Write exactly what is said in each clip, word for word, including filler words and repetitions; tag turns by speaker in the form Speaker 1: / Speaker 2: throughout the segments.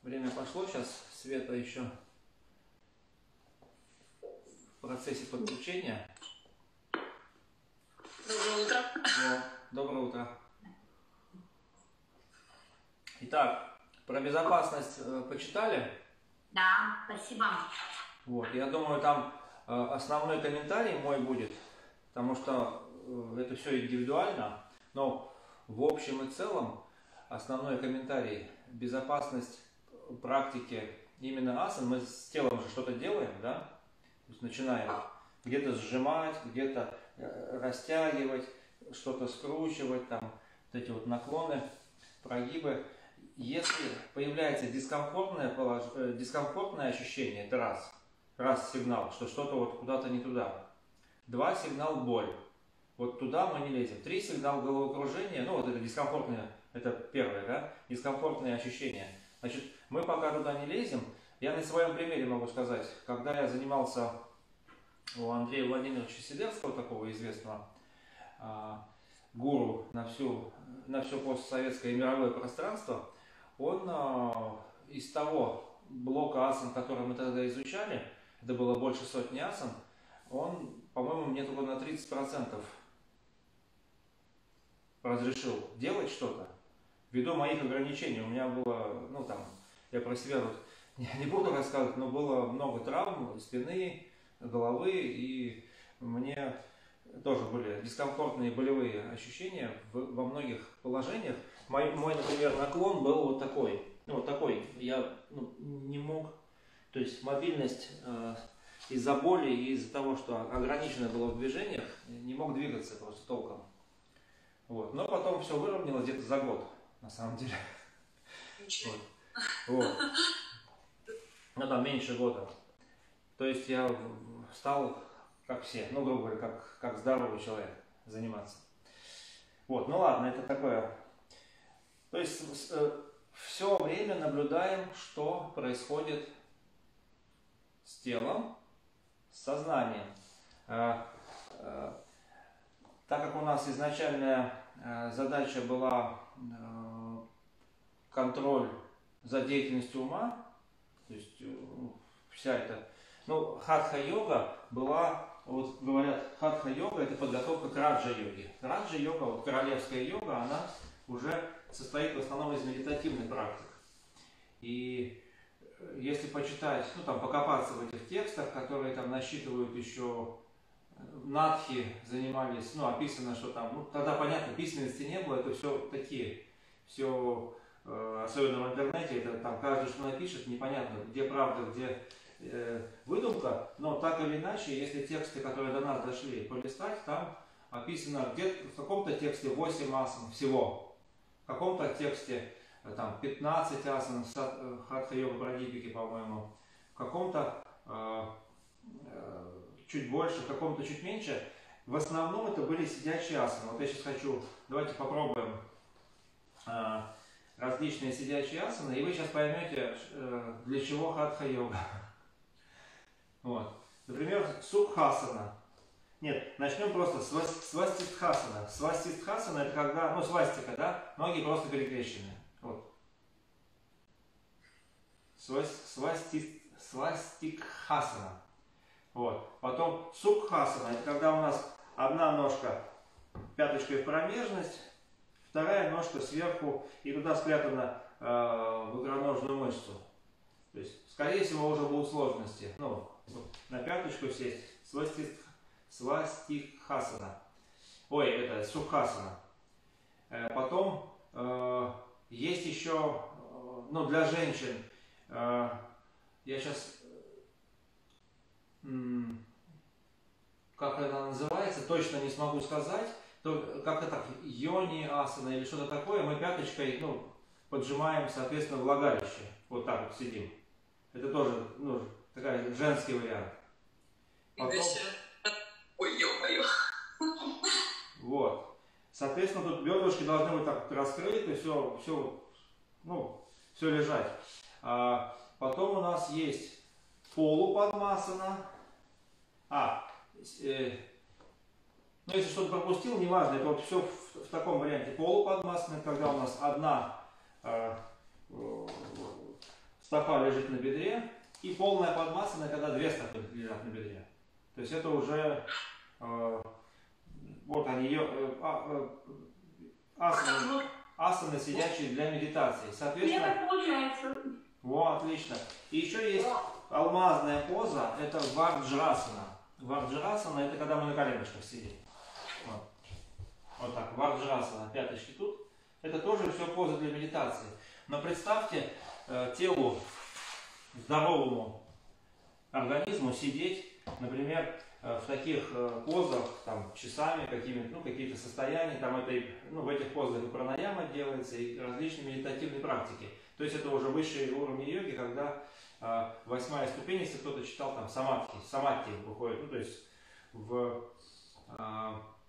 Speaker 1: Время пошло, сейчас Света еще в процессе подключения.
Speaker 2: Доброе утро.
Speaker 1: О, доброе утро. Итак, про безопасность э, почитали?
Speaker 2: Да, спасибо.
Speaker 1: Вот, я думаю, там э, основной комментарий мой будет, потому что э, это все индивидуально, но в общем и целом основной комментарий — безопасность практики именно асан. Мы с телом же что-то делаем, да? То есть начинаем где-то сжимать, где-то э, растягивать, что-то скручивать, там вот эти вот наклоны, прогибы. Если появляется дискомфортное, полож... дискомфортное ощущение, это раз. Раз сигнал, что что-то вот куда-то не туда. Два — сигнал боль. Вот туда мы не лезем. Три — сигнал головокружения. Ну вот это дискомфортное, это первое, да? Дискомфортные ощущения. Значит, мы пока туда не лезем. Я на своем примере могу сказать, когда я занимался у Андрея Владимировича Сидерского, такого известного а, гуру на, всю, на все постсоветское и мировое пространство, он а, из того блока асан, который мы тогда изучали, это было больше сотни асан, он, по-моему, мне только на тридцать процентов разрешил делать что-то. Ввиду моих ограничений, у меня было, ну там, я про себя вот не, не буду рассказывать, но было много травм спины, головы, и мне тоже были дискомфортные болевые ощущения в, во многих положениях. Мой, мой, например, наклон был вот такой, ну, вот такой, я ну, не мог, то есть мобильность э, из-за боли и из-за того, что ограничено было в движениях, не мог двигаться просто толком. Вот. Но потом все выровнялось где-то за год, на самом деле. Вот. Вот. Ну там меньше года. То есть я стал, как все, ну, грубо говоря, как, как здоровый человек заниматься. Вот, ну ладно, это такое. То есть э, все время наблюдаем, что происходит с телом, с сознанием. Э, э, так как у нас изначальная э, задача была э, контроль за деятельностью ума, то есть э, вся эта, ну, хатха-йога была, вот говорят, хатха-йога — это подготовка к раджа-йоге. Раджа-йога, вот королевская йога, она уже состоит в основном из медитативных практик. И если почитать, ну там покопаться в этих текстах, которые там насчитывают еще надхи, занимались, ну описано, что там, ну тогда понятно, письменности не было, это все такие, все, э, особенно в интернете, это там каждый что напишет, непонятно, где правда, где э, выдумка, но так или иначе, если тексты, которые до нас дошли, полистать, там описано, где в каком-то тексте восемь асан всего, в каком-то тексте там пятнадцать асан, хатха-йога прадипики, по-моему, в каком-то э, э, чуть больше, в каком-то чуть меньше. В основном это были сидячие асаны. Вот я сейчас хочу, давайте попробуем э, различные сидячие асаны, и вы сейчас поймете, э, для чего хатха-йога. Вот. Например, сукхасана. Нет, начнем просто с свастикхасана. Свастикхасана — это когда, ну, свастика, да, ноги просто перекрещены. Вот. Свастик, свастикхасана. Вот. Потом сукхасана — это когда у нас одна ножка пяточкой в промежность, вторая ножка сверху и туда спрятана э, в икроножную мышцу. То есть, скорее всего, уже будут сложности. Ну, вот, на пяточку сесть. Свастик, свастикхасана. Ой, это сукхасана. Э, потом э, есть еще, э, ну, для женщин, э, я сейчас, э, как это называется, точно не смогу сказать, то, как это, йони асана или что-то такое, мы пяточкой, ну, поджимаем, соответственно, влагалище. Вот так вот сидим. Это тоже, ну, такой женский вариант. Потом...
Speaker 2: Ой, ё-моё.
Speaker 1: Вот. Соответственно, тут бедрышки должны быть так раскрыты, все, все, ну, все лежать. А потом у нас есть полупадмасана. А, э, ну, если что-то пропустил, неважно, это вот все в, в таком варианте. Полупадмасана, когда у нас одна э, стопа лежит на бедре, и полная подмасана, когда две стопы лежат на бедре. То есть это уже э, вот они ее э, а, э, асаны, асаны, сидячие для медитации. Соответственно,
Speaker 2: Мне так получается.
Speaker 1: вот, отлично. И еще есть алмазная поза, это варджрасана. Варджрасана это когда мы на коленочках сидим. Вот, вот так, варджрасана, пяточки тут. Это тоже все поза для медитации. Но представьте э, телу, здоровому организму сидеть, например, э, в таких э, позах, там, часами, какими-то, ну, какие-то состояния, там, это, ну, в этих позах и пранаяма делается, и различные медитативные практики. То есть это уже высшие уровни йоги, когда э, восьмая ступень, если кто-то читал, там, самадхи, самадхи выходит, ну, то есть в... Э,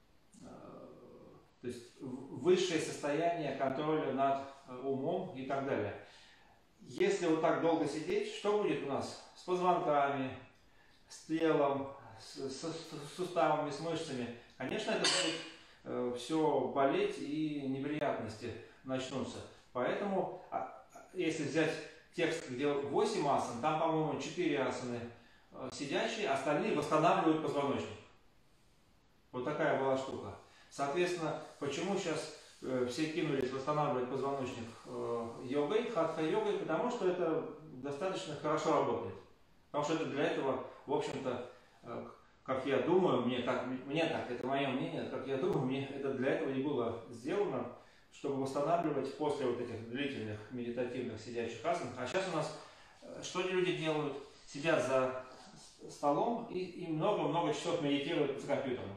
Speaker 1: То есть высшее состояние контроля над умом и так далее. Если вот так долго сидеть, что будет у нас с позвонками, с телом, с, с, с суставами, с мышцами? Конечно, это будет э, все болеть и неприятности начнутся. Поэтому, а, если взять текст, где восемь асан, там, по-моему, четыре асаны э, сидящие, остальные восстанавливают позвоночник. Вот такая была штука. Соответственно, почему сейчас э, все кинулись восстанавливать позвоночник э, йогой, хатха-йогой? Потому что это достаточно хорошо работает. Потому что это для этого, в общем-то, э, как я думаю, мне так, мне так, это мое мнение, как я думаю, мне это для этого и было сделано, чтобы восстанавливать после вот этих длительных медитативных сидячих асан. А сейчас у нас, э, что люди делают? Сидят за столом и много-много часов медитируют за компьютером.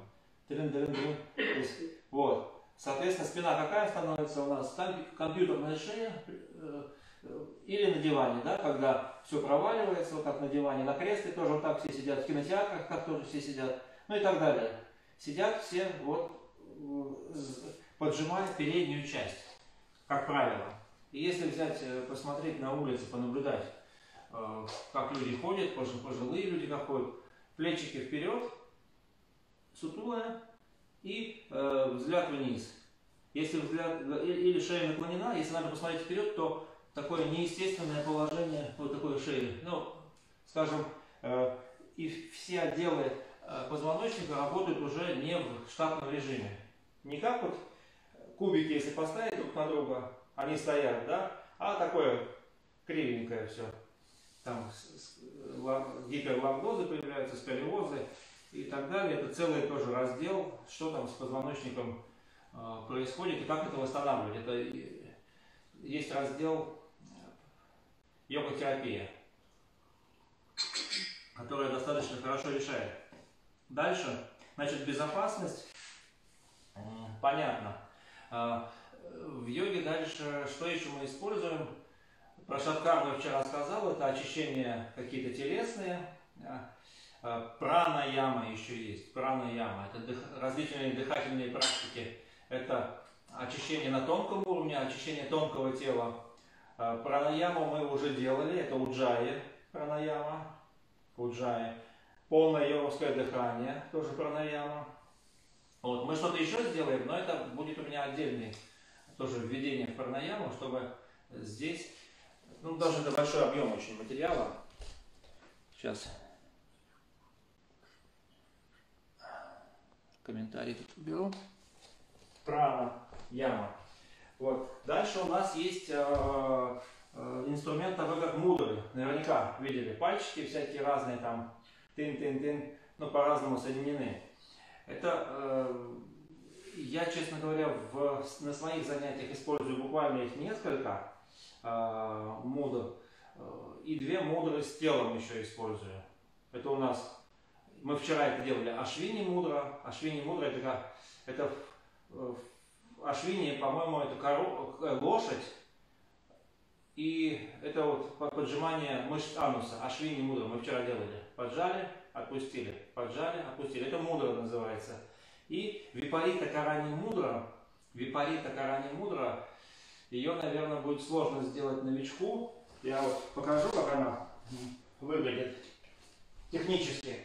Speaker 1: Вот. Соответственно, спина какая становится у нас? Компьютерная шея или на диване, да, когда все проваливается, вот так на диване, на кресле тоже вот так все сидят, в кинотеатрах как тоже все сидят, ну и так далее. Сидят все вот поджимая переднюю часть, как правило. И если взять, посмотреть на улице, понаблюдать, как люди ходят, пожилые люди как ходят, плечики вперед, сутулая и э, взгляд вниз. Если взгляд или шея наклонена, если надо посмотреть вперед, то такое неестественное положение вот такой шеи. Ну, скажем, э, и все отделы э, позвоночника работают уже не в штатном режиме. Не как вот кубики, если поставить друг на друга, они стоят, да, а такое кривенькое все. Там гиперлордозы появляются, сколиозы и так далее. Это целый тоже раздел, что там с позвоночником э, происходит и как это восстанавливать. Это есть раздел йога-терапия, которая достаточно хорошо решает. Дальше, значит, безопасность, э, понятно. Э, в йоге дальше, что еще мы используем? Про шаткарну вчера сказал, это очищение какие-то телесные. Прана-яма еще есть. Прана-яма. Это дых... различные дыхательные практики. Это очищение на тонком уровне, очищение тонкого тела. Прана-яму мы уже делали. Это уджаи. Прана-яма. Уджаи. Полное йоговское дыхание. Тоже прана-яма. Вот. Мы что-то еще сделаем, но это будет у меня отдельный тоже введение в прана-яму, чтобы здесь... Ну, даже это большой объем очень материала. Сейчас. Комментарий тут уберу. Прана, яма. Вот. Дальше у нас есть э, э, инструмент такой, как мудры. Наверняка видели. Пальчики всякие разные там. Тын-тын-тын. Ну, по-разному соединены. Это, э, я, честно говоря, в, на своих занятиях использую буквально их несколько. Мудр. И две мудры с телом еще использую. Это у нас, мы вчера это делали, ашвини мудра. Ашвини мудра это как, это ашвини, по-моему, это коро, лошадь. И это вот поджимание мышц ануса. Ашвини мудра мы вчера делали. Поджали, отпустили. Поджали, отпустили. Это мудра называется. И випарита карани мудра. Випарита карани мудра. Ее, наверное, будет сложно сделать новичку. Я вот покажу, как она выглядит технически.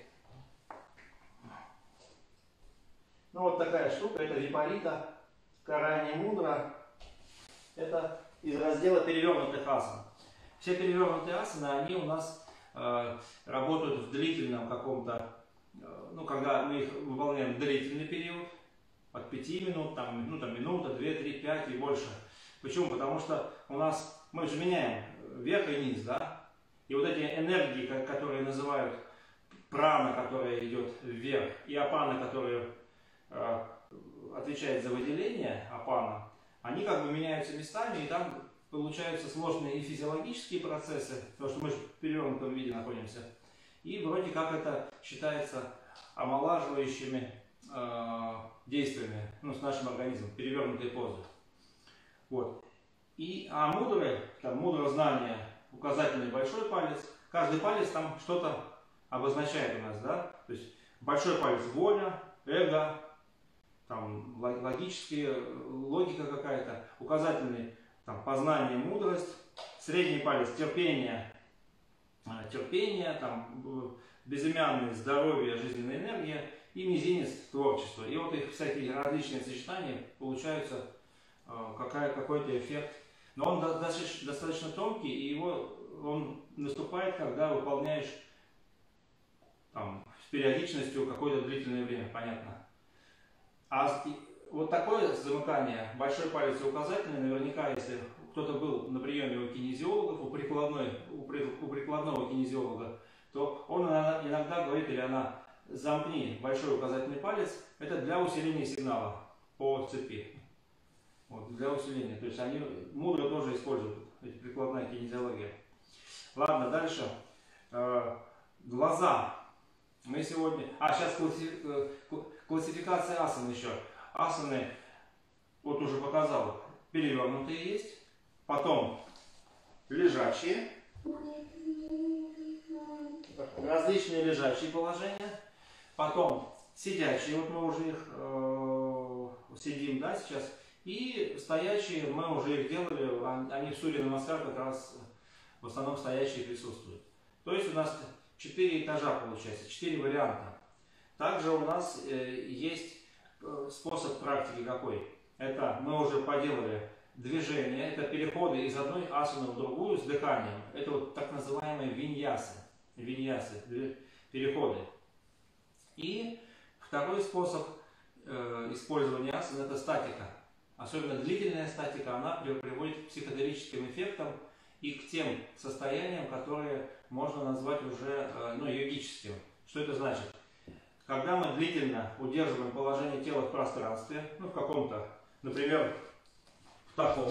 Speaker 1: Ну вот такая штука, это випарита карани мудра. Это из раздела перевернутых асан. Все перевернутые асаны, они у нас э, работают в длительном каком-то, э, ну, когда мы их выполняем длительный период, от пяти минут, там, ну, там, минута, две, три, пять и больше. Почему? Потому что у нас, мы же меняем верх и низ, да? И вот эти энергии, которые называют прана, которая идет вверх, и апана, которая э, отвечает за выделение, апана, они как бы меняются местами, и там получаются сложные и физиологические процессы, потому что мы же в перевернутом виде находимся, и вроде как это считается омолаживающими э, действиями, ну, с нашим организмом, перевернутые позы. Вот. И, а мудрое, там, мудрое знание, указательный большой палец, каждый палец там что-то обозначает у нас, да, то есть большой палец воля, эго, там логические, логика какая-то, указательный там познание, мудрость, средний палец терпение, терпение, там безымянный здоровье, жизненная энергия и мизинец творчество. И вот их всякие различные сочетания получаются какая, какой-то эффект. Но он достаточно, достаточно тонкий, и его он наступает, когда выполняешь там, с периодичностью какое-то длительное время, понятно. А вот такое замыкание, большой палец и указательный, наверняка, если кто-то был на приеме у кинезиологов, у, прикладной, у, при, у прикладного кинезиолога, то он иногда говорит, или она, замкни большой указательный палец, это для усиления сигнала по цепи. Вот, для усиления. То есть они мудро тоже используют, эти прикладная кинезиология. Ладно, дальше. Э, глаза. Мы сегодня... А, сейчас классификация асан еще. Асаны, вот уже показал, перевернутые есть. Потом лежачие. Различные лежачие положения. Потом сидячие, вот мы уже их э, сидим, да, сейчас. И стоящие, мы уже их делали, они в Сурья Намаскар как раз в основном стоящие присутствуют. То есть у нас четыре этажа получается, четыре варианта. Также у нас э, есть способ практики какой. Это мы уже поделали движение, это переходы из одной асаны в другую с дыханием. Это вот так называемые виньясы, виньясы, переходы. И второй способ э, использования асан это статика. Особенно длительная статика, она приводит к психоделическим эффектам и к тем состояниям, которые можно назвать уже ну, йогическим. Что это значит? Когда мы длительно удерживаем положение тела в пространстве, ну в каком-то, например, в таком,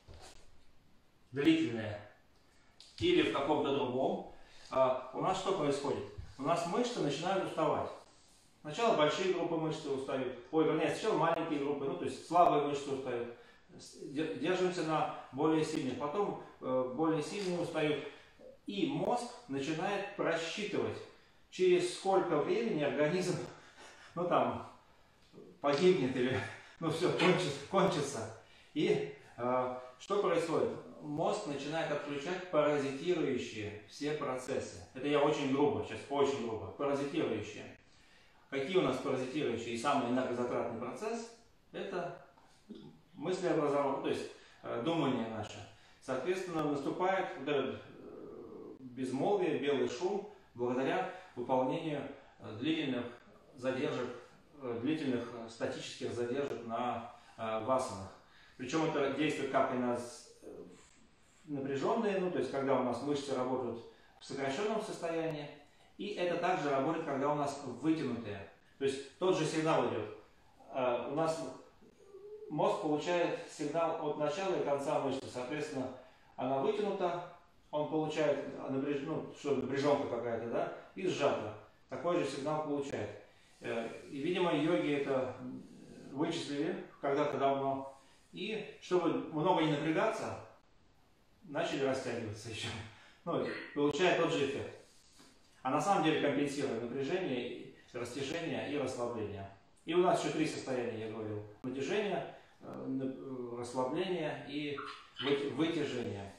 Speaker 1: длительное, или в каком-то другом, у нас что происходит? У нас мышцы начинают уставать. Сначала большие группы мышц устают, ой, вернее, сначала маленькие группы, ну то есть слабые мышцы устают. Держимся на более сильных, потом э, более сильные устают. И мозг начинает просчитывать, через сколько времени организм, ну там, погибнет или, ну все, кончится. кончится. И э, что происходит? Мозг начинает отключать паразитирующие все процессы. Это я очень грубо, сейчас очень грубо, паразитирующие. Какие у нас паразитирующие и самый энергозатратный процесс? Это мыслеобразование, то есть э, думание наше. Соответственно, наступает вот этот э, безмолвие, белый шум, благодаря выполнению э, длительных задержек, э, длительных э, статических задержек на э, васанах. Причем это действует как и на э, напряженные, ну, то есть когда у нас мышцы работают в сокращенном состоянии, и это также работает, когда у нас вытянутые. То есть тот же сигнал идет. Э, у нас мозг получает сигнал от начала и конца мышцы. Соответственно, она вытянута, он получает напряж... ну, что, напряженка какая-то, да, и сжата. Такой же сигнал получает. И, видимо, йоги это вычислили когда-то давно. И чтобы много не напрягаться, начали растягиваться еще. Ну, получает тот же эффект. А на самом деле компенсирует напряжение, растяжение и расслабление. И у нас еще три состояния, я говорил. Натяжение, расслабление и вытяжение.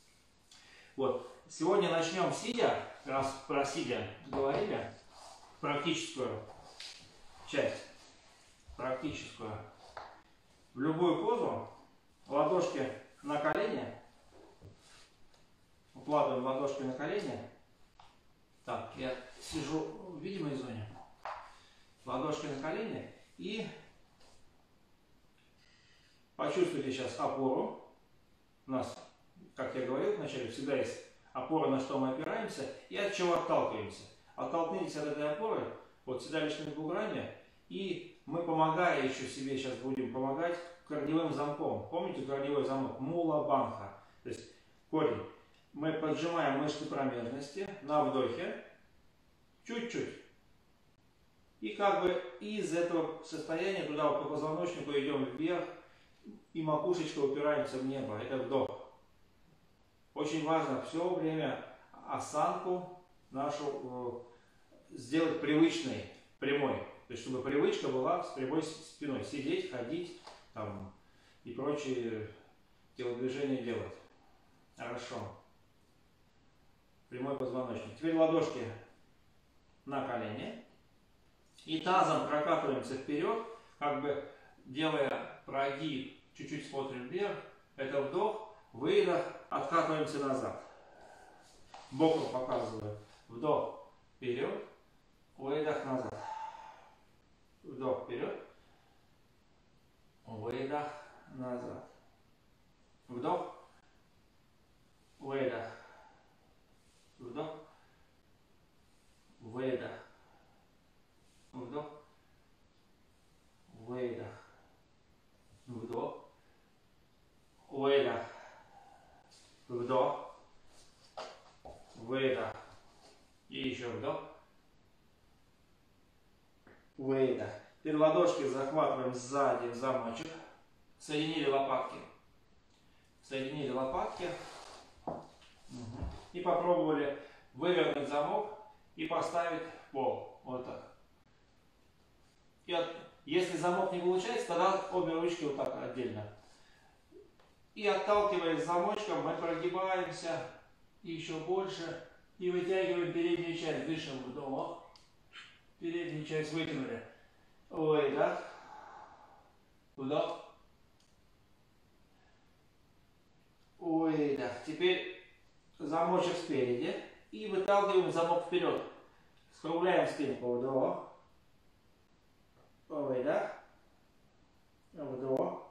Speaker 1: Вот. Сегодня начнем сидя, раз про сидя говорили, практическую часть. Практическую. В любую позу, ладошки на колени, укладываем ладошки на колени. Так, я сижу в видимой зоне. Ладошки на колени. И почувствуйте сейчас опору. У нас, как я говорил вначале, всегда есть опора, на что мы опираемся, и от чего отталкиваемся. Оттолкнитесь от этой опоры, вот седалищными буграми, и мы, помогая еще себе, сейчас будем помогать корневым замком. Помните корневой замок? Мула банха. То есть корень. Мы поджимаем мышцы промежности на вдохе, чуть-чуть. И как бы из этого состояния туда по позвоночнику идем вверх, и макушечка упираемся в небо. Это вдох. Очень важно все время осанку нашу э, сделать привычной, прямой. То есть, чтобы привычка была с прямой спиной. Сидеть, ходить там, и прочие телодвижения делать. Хорошо. Прямой позвоночник. Теперь ладошки на колени. И тазом прокатываемся вперед, как бы делая прогиб. Чуть-чуть смотрим вверх. Это вдох, выдох, откатываемся назад. Боком показываю. Вдох вперед, выдох назад. Вдох вперед, выдох назад. Вдох, выдох. Вдох, выдох. Вдох, выдох. Вдох, выдох. Вдох, выдох. И еще вдох, выдох. Теперь ладошки захватываем сзади в замочек. Соединили лопатки. Соединили лопатки. И попробовали вывернуть замок и поставить пол. Вот так. И от, если замок не получается, тогда обе ручки вот так отдельно. И отталкиваясь замочком, мы прогибаемся еще больше и вытягиваем переднюю часть. Дышим вдох. Переднюю часть вытянули. Выдох. Вдох. Выдох. Теперь замочек спереди. И выталкиваем замок вперед. Скругляем спинку. Вдох. Выдох. Вдох.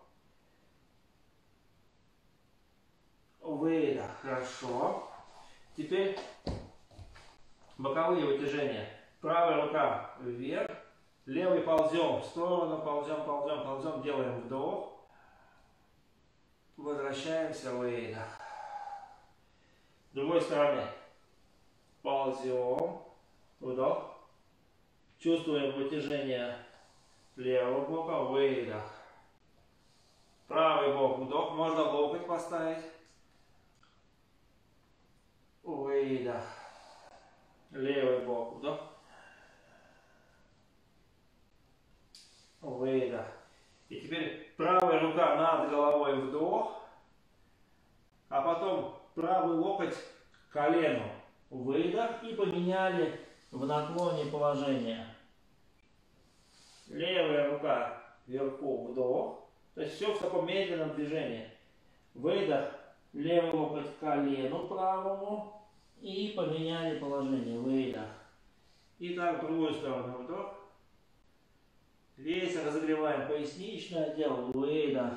Speaker 1: Выдох. Хорошо. Теперь боковые вытяжения. Правая рука вверх. Левый ползем в сторону. Ползем, ползем, ползем. Делаем вдох. Возвращаемся. Выдох. С другой стороны. Ползем. Вдох. Чувствуем вытяжение левого бока. Выдох. Правый бок. Вдох. Можно локоть поставить. Выдох. Левый бок. Вдох. Выдох. И теперь правая рука над головой. Вдох. А потом правый локоть к колену. Выдох. И поменяли в наклоне положение. Левая рука вверху. Вдох. То есть все в таком медленном движении. Выдох. Левый локоть к колену правому. И поменяли положение. Выдох. И так в другую сторону. Вдох. Весь разогреваем поясничный отдел. Выдох.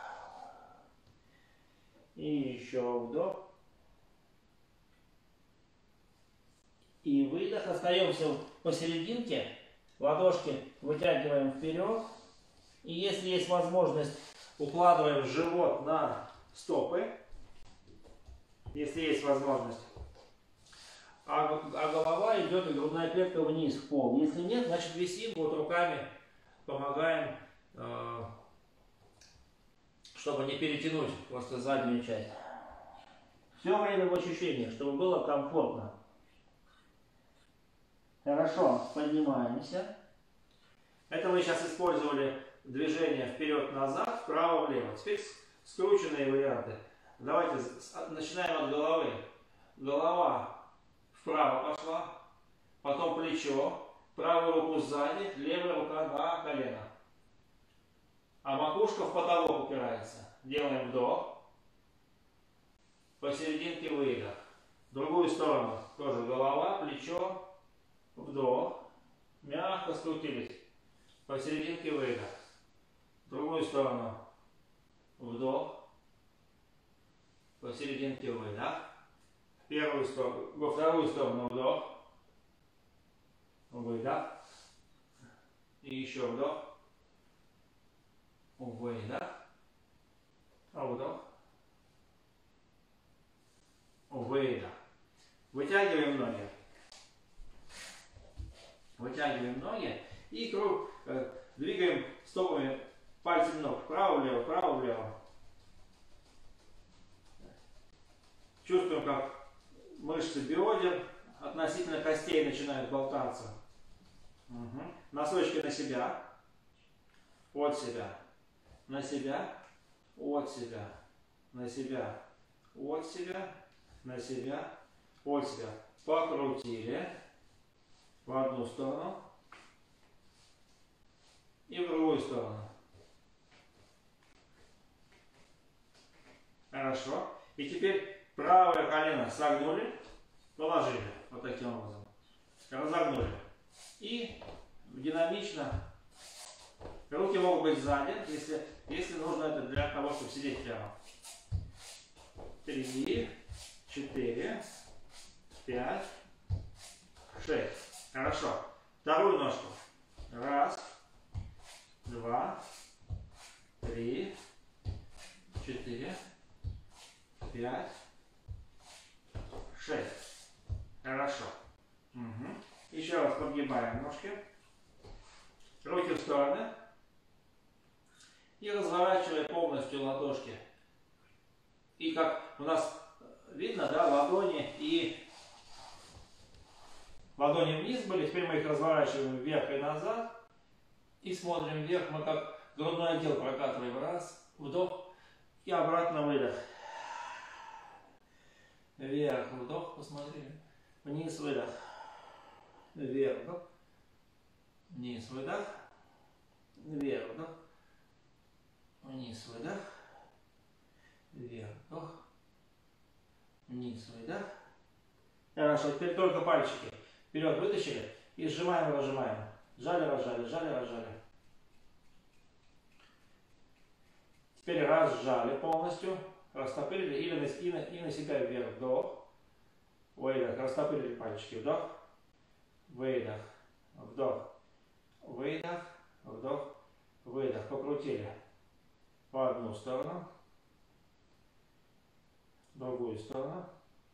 Speaker 1: И еще вдох. И выдох. Остаемся посерединке. Ладошки вытягиваем вперед. И если есть возможность, укладываем живот на стопы. Если есть возможность. А, а голова идет и грудная клетка вниз в пол. Если нет, значит висим, вот руками помогаем, э, чтобы не перетянуть просто заднюю часть. Все время в ощущениях, чтобы было комфортно. Хорошо, поднимаемся. Это мы сейчас использовали движение вперед-назад, вправо-влево. Теперь скрученные варианты. Давайте начинаем от головы. Голова вправо пошла, потом плечо, правую руку сзади, левая рука на колено. А макушка в потолок упирается. Делаем вдох. Посерединке выдох. В другую сторону тоже голова, плечо, вдох. Мягко скрутились. Посерединке выдох. В другую сторону вдох. Посерединке выдох. В первую сторону, во вторую сторону вдох. Выдох. И еще вдох. Выдох. Вдох. Выдох. Вытягиваем ноги. Вытягиваем ноги. И круг э, двигаем стопами, пальцами ног. Вправо-влево, вправо-влево. Чувствуем, как мышцы бедер относительно костей начинают болтаться. Угу. Носочки на себя. От себя. На себя. От себя. На себя. От себя. На себя. От себя. Покрутили. В одну сторону. И в другую сторону. Хорошо. И теперь правое колено согнули. Положили. Вот таким образом. Разогнули. И динамично. Руки могут быть сзади, если, если нужно это для того, чтобы сидеть прямо. Три, четыре, пять, шесть. Хорошо. Вторую ножку. Раз, два, три, четыре, пять, шесть. Хорошо. Угу. Еще раз подгибаем ножки. Руки в стороны. И разворачивая полностью ладошки. И как у нас видно, да, ладони и ладони вниз были. Теперь мы их разворачиваем вверх и назад. И смотрим вверх. Мы как грудной отдел прокатываем. Раз, вдох. И обратно выдох. Вверх, вдох, посмотрели. Вниз, выдох. Вверх, вдох. Вниз, выдох. Вверх, вдох. Вниз, выдох. Вверх, вдох. Вниз, выдох. Хорошо, теперь только пальчики. Вперед вытащили и сжимаем, разжимаем. Сжали, разжали, сжали, разжали. Теперь разжали полностью. Растопырили и на, и, на, и на себя вверх. Вдох. Выдох. Растопырили пальчики. Вдох. Выдох. Вдох. Выдох. Вдох. Выдох. Покрутили. В одну сторону. В другую сторону.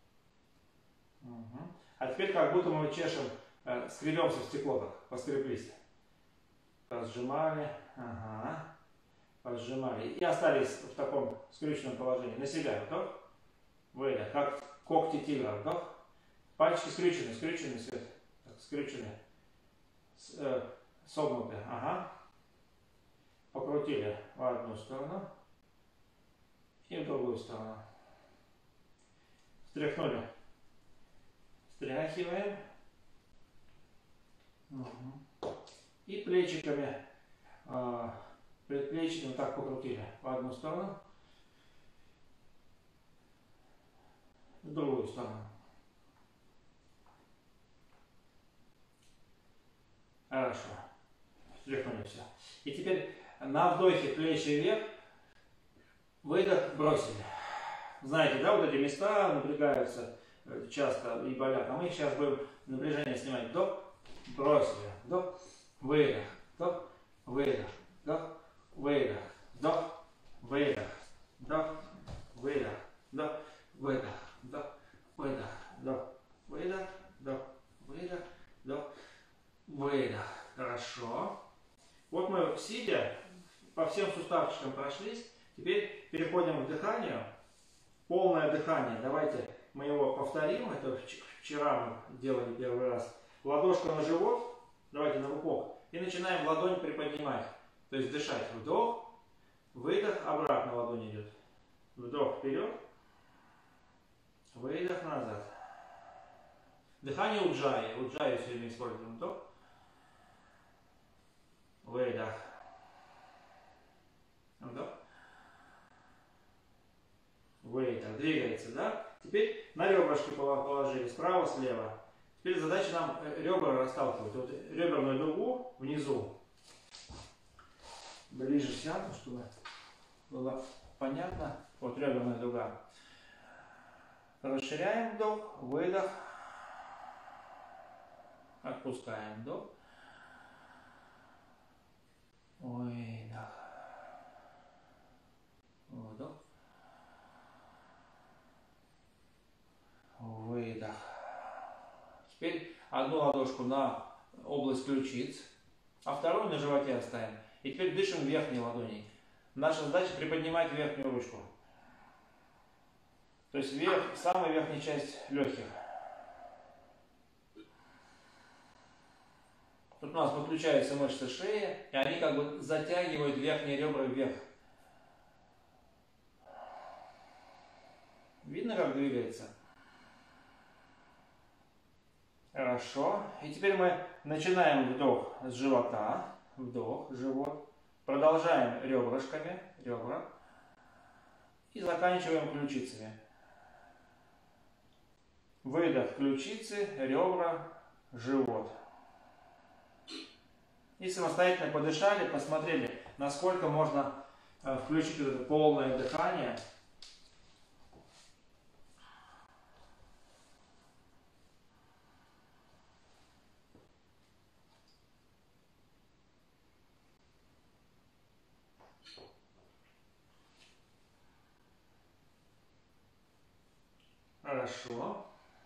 Speaker 1: Угу. А теперь как будто мы чешем, э, скребемся в стекло. Поскреблись. Разжимали. Ага. Разжимали. И остались в таком скрюченном положении. На себя. Вдох. Выдох. Как когти тигра. Вдох. Пальчики скрючены. Скрючены, Свет. Так, скрючены. С, э, согнуты. Ага. Покрутили в одну сторону. И в другую сторону. Встряхнули. Встряхиваем. Угу. И плечиками. Э, Предплечьем так покрутили в одну сторону, в другую сторону. Хорошо. Встряхнули все. И теперь на вдохе плечи вверх, выдох, бросили. Знаете, да, вот эти места напрягаются часто и болят. А мы сейчас будем напряжение снимать. Вдох, бросили. Вдох, выдох. Вдох, выдох. Вдох. Выдох, вдох, выдох, вдох, выдох, вдох, выдох, вдох, выдох, вдох, выдох, вдох, выдох, вдох, выдох. Хорошо. Вот мы сидя по всем суставчикам прошлись. Теперь переходим к дыханию. Полное дыхание. Давайте мы его повторим. Это вчера мы делали первый раз. Ладошка на живот. Давайте на пупок. И начинаем ладонь приподнимать. То есть дышать. Вдох, выдох, обратно ладонь идет. Вдох вперед, выдох назад. Дыхание уджаи. Уджаи все время используем. Вдох, выдох. Вдох, выдох. Двигается, да? Теперь на ребрышки положили справа, слева. Теперь задача нам ребра расталкивать. Вот реберную дугу внизу. Ближе сяду, чтобы было понятно. Вот реберная дуга. Расширяем вдох, выдох. Отпускаем вдох. Выдох. Вдох. Выдох. Теперь одну ладошку на область ключиц, а вторую на животе оставим. И теперь дышим верхней ладоней. Наша задача приподнимать верхнюю ручку. То есть вверх, самая верхняя часть легких. Тут у нас выключаются мышцы шеи, и они как бы затягивают верхние ребра вверх. Видно, как двигается? Хорошо. И теперь мы начинаем вдох с живота. Вдох, живот. Продолжаем ребрышками, ребра. И заканчиваем ключицами. Выдох, ключицы, ребра, живот. И самостоятельно подышали, посмотрели, насколько можно включить это полное дыхание. Хорошо.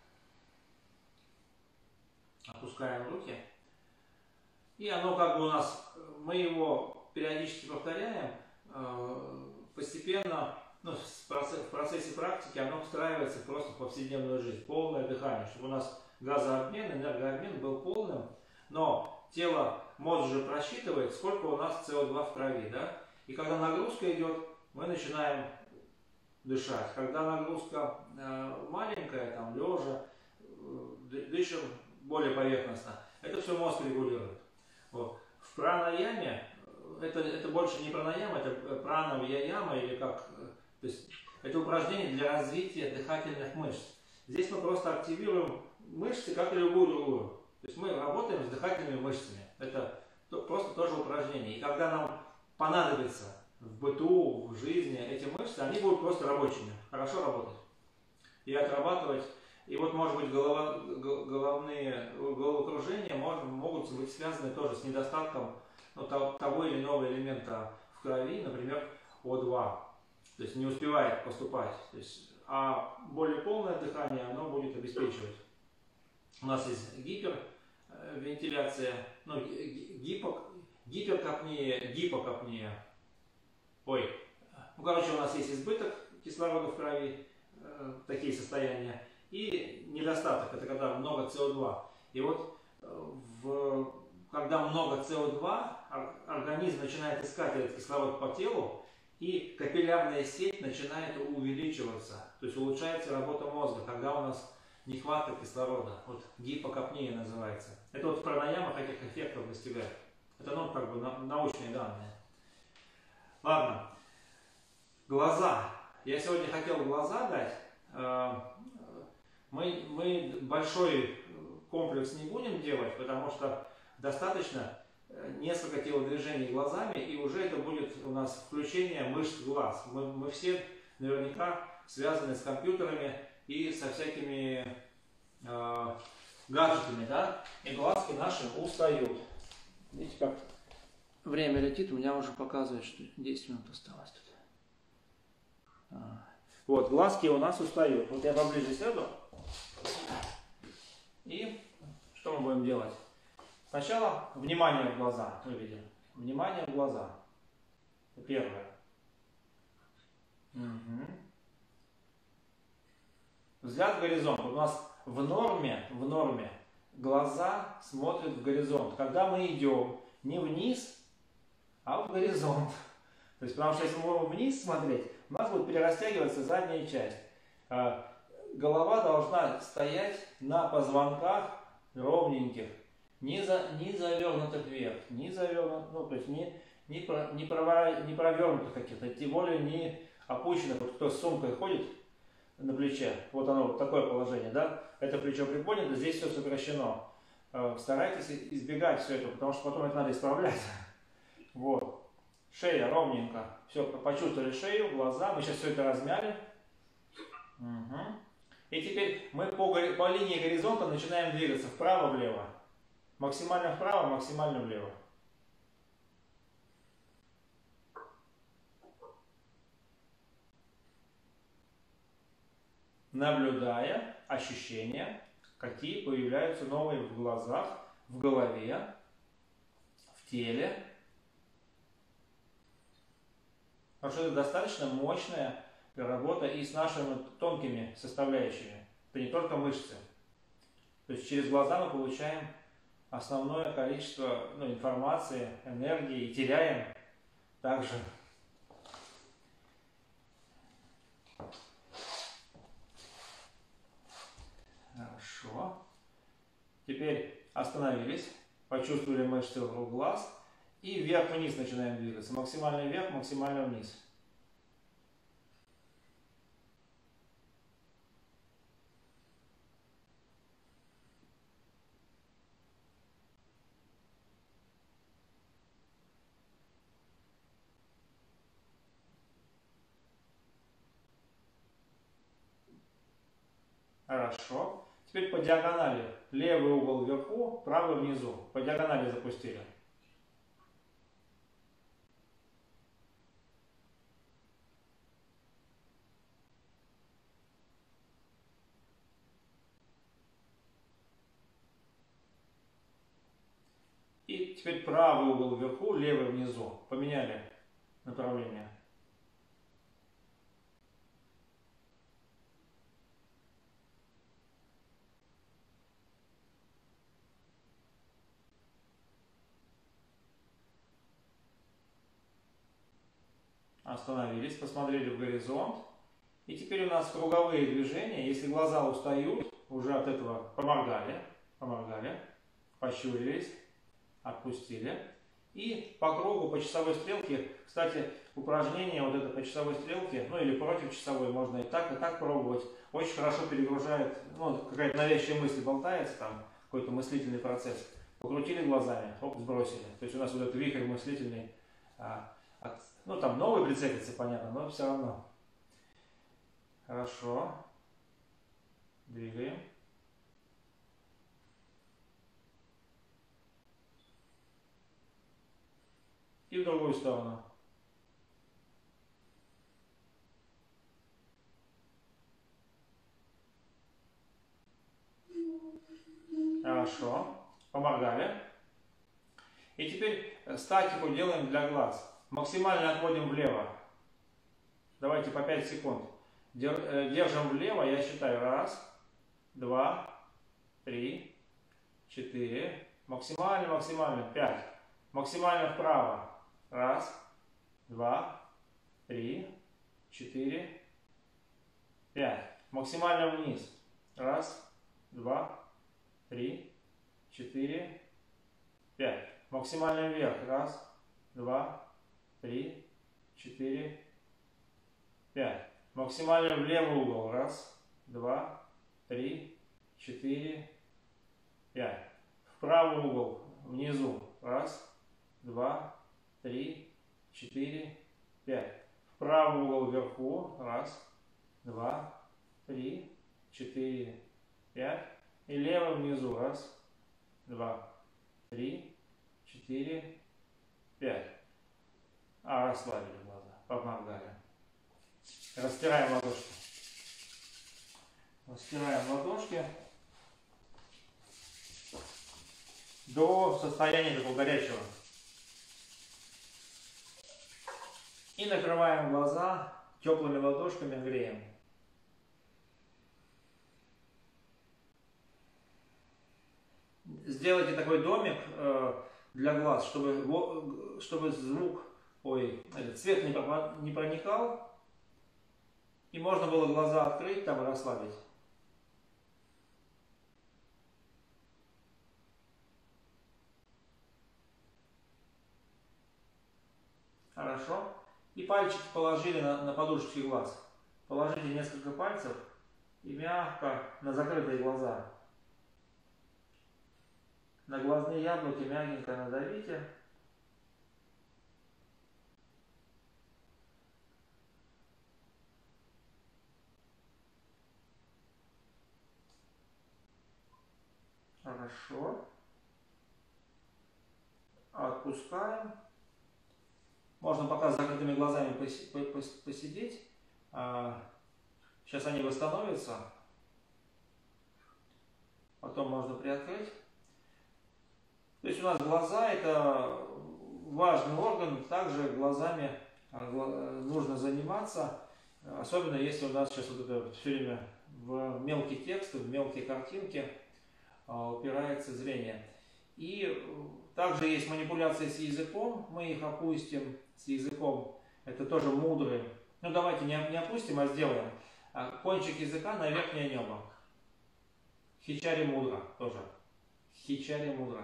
Speaker 1: Опускаем руки. И оно как бы у нас, мы его периодически повторяем, постепенно, ну, в процессе практики оно встраивается просто в повседневную жизнь. Полное дыхание, чтобы у нас газообмен, энергообмен был полным, но тело, мозг же просчитывает, сколько у нас С О два в крови, да? И когда нагрузка идет, мы начинаем дышать. Когда нагрузка э, маленькая, там лежа, э, дышим более поверхностно. Это все мозг регулирует. Вот. В пранаяме, это, это больше не пранаяма, это прана-вьяяма, или как, то есть это упражнение для развития дыхательных мышц. Здесь мы просто активируем мышцы, как и любую другую. То есть мы работаем с дыхательными мышцами. Это просто тоже упражнение. И когда нам понадобится в быту, в жизни эти мышцы, они будут просто рабочими, хорошо работать и отрабатывать. И вот, может быть, голова, головные головокружения может, могут быть связаны тоже с недостатком, ну, того или иного элемента в крови, например, О два. То есть не успевает поступать. То есть, а более полное дыхание оно будет обеспечивать. У нас есть гипервентиляция, ну, гипок, гиперкапния, гипокапния. Ой, ну, короче, у нас есть избыток кислорода в крови, э, такие состояния, и недостаток, это когда много С О два. И вот, э, в, когда много С О два, организм начинает искать этот кислород по телу, и капиллярная сеть начинает увеличиваться, то есть улучшается работа мозга, когда у нас нехватка кислорода, вот гипокапния называется. Это вот в пранаямах этих эффектов достигает. Это, ну, как бы научные данные. Ладно, глаза. Я сегодня хотел глаза дать. Мы, мы большой комплекс не будем делать, потому что достаточно несколько телодвижений глазами, и уже это будет у нас включение мышц глаз. Мы, мы все наверняка связаны с компьютерами и со всякими э, гаджетами, да? И глазки наши устают. Видите, как время летит, у меня уже показывает, что десять минут осталось тут. А. Вот, глазки у нас устают. Вот я поближе сяду. И что мы будем делать? Сначала внимание в глаза. Мы видим. Внимание в глаза. Первое. Угу. Взгляд в горизонт. У нас в норме, в норме глаза смотрят в горизонт. Когда мы идем не вниз, а в горизонт. То есть, потому что если мы будем вниз смотреть, у нас будет перерастягиваться задняя часть. Голова должна стоять на позвонках ровненьких, не, за, не завернутых вверх, не завернутых, ну, то есть не, не, про, не, прова, не провернутых каких-то, тем более не опущенных. Вот кто с сумкой ходит, на плече. Вот оно, вот такое положение, да? Это плечо приподнято, здесь все сокращено. Старайтесь избегать все это, потому что потом это надо исправлять. Вот. Шея ровненько. Все, почувствовали шею, глаза. Мы сейчас все это размяли. Угу. И теперь мы по, по линии горизонта начинаем двигаться вправо-влево. Максимально вправо, максимально влево. Наблюдая ощущения, какие появляются новые в глазах, в голове, в теле. Потому что это достаточно мощная работа и с нашими тонкими составляющими. Это не только мышцы. То есть через глаза мы получаем основное количество, ну, информации, энергии и теряем также. Хорошо. Теперь остановились, почувствовали мышцы вокруг глаз и вверх-вниз начинаем двигаться. Максимально вверх, максимально вниз. Хорошо. Теперь по диагонали. Левый угол вверху, правый внизу. По диагонали запустили. И теперь правый угол вверху, левый внизу. Поменяли направление. Остановились, посмотрели в горизонт. И теперь у нас круговые движения. Если глаза устают, уже от этого поморгали, поморгали, пощурились, отпустили. И по кругу, по часовой стрелке, кстати, упражнение вот это по часовой стрелке, ну или против часовой, можно и так, и так пробовать. Очень хорошо перегружает, ну какая-то навязчивая мысль болтается, там какой-то мыслительный процесс. Покрутили глазами, оп, сбросили. То есть у нас вот этот вихрь мыслительный, а, от, ну там новый прицепится, понятно, но все равно. Хорошо. Двигаем. И в другую сторону. Хорошо. Поморгали. И теперь статику делаем для глаз. Максимально отводим влево. Давайте по пять секунд. Держим влево, я считаю. Раз, два, три, четыре. Максимально, максимально. Пять. Максимально вправо. Раз, два, три, четыре, пять. Максимально вниз. Раз, два, три, четыре, пять. Максимально вверх. Раз, два, три, четыре, пять. Максимально в левый угол. Раз, два, три, четыре, пять. В правый угол. Внизу. Раз, два, три, четыре, пять. В правый угол вверху. Раз, два, три, четыре, пять. И левый внизу. Раз, два, три, четыре, пять. А, расслабили глаза. Поморгали. Растираем ладошки. Растираем ладошки до состояния такого горячего. И накрываем глаза теплыми ладошками, греем. Сделайте такой домик э, для глаз, чтобы, чтобы звук, ой, этот свет не, не проникал, и можно было глаза открыть там и расслабить. Хорошо. И пальчики положили на, на подушечки глаз. Положите несколько пальцев и мягко на закрытые глаза. На глазные яблоки мягенько надавите. Хорошо. Отпускаем. Можно пока с закрытыми глазами посидеть. Сейчас они восстановятся. Потом можно приоткрыть. То есть у нас глаза — это важный орган. Также глазами нужно заниматься. Особенно если у нас сейчас вот это все время в мелкие тексты, в мелкие картинки упирается зрение. И также есть манипуляции с языком. Мы их опустим с языком. Это тоже мудрые. Ну давайте не, не опустим, а сделаем. Кончик языка на верхнее небо. Хичари мудра тоже. Хичари мудра.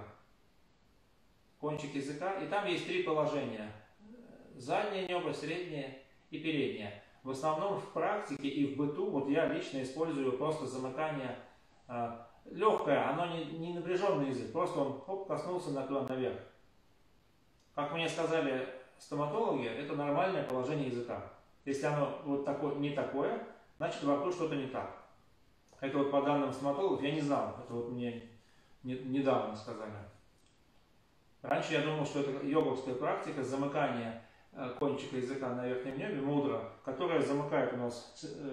Speaker 1: Кончик языка. И там есть три положения. Заднее небо, среднее и переднее. В основном в практике и в быту, вот я лично использую просто замыкание э, легкое, оно не, не напряженный язык, просто он хоп, коснулся наклон наверх. Как мне сказали стоматологи, это нормальное положение языка. Если оно вот такое, не такое, значит во рту что-то не так. Это вот по данным стоматологов я не знал, это вот мне не, недавно сказали. Раньше я думал, что это йоговская практика замыкания кончика языка на верхнем небе, мудра, которая замыкает у нас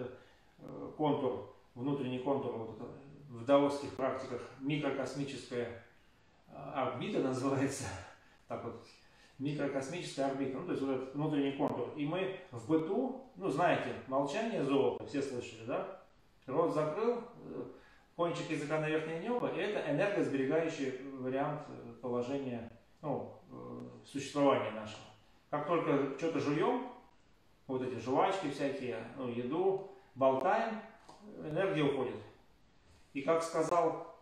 Speaker 1: контур, внутренний контур вот это, в даосских практиках микрокосмическая орбита называется, так вот, микрокосмическая орбита, ну то есть вот этот внутренний контур. И мы в быту, ну знаете, молчание золото, все слышали, да? Рот закрыл, кончик языка на верхнее небо, и это энергосберегающий вариант положения, ну, существования нашего. Как только что-то жуем, вот эти жвачки всякие, ну, еду, болтаем, энергия уходит. И как сказал,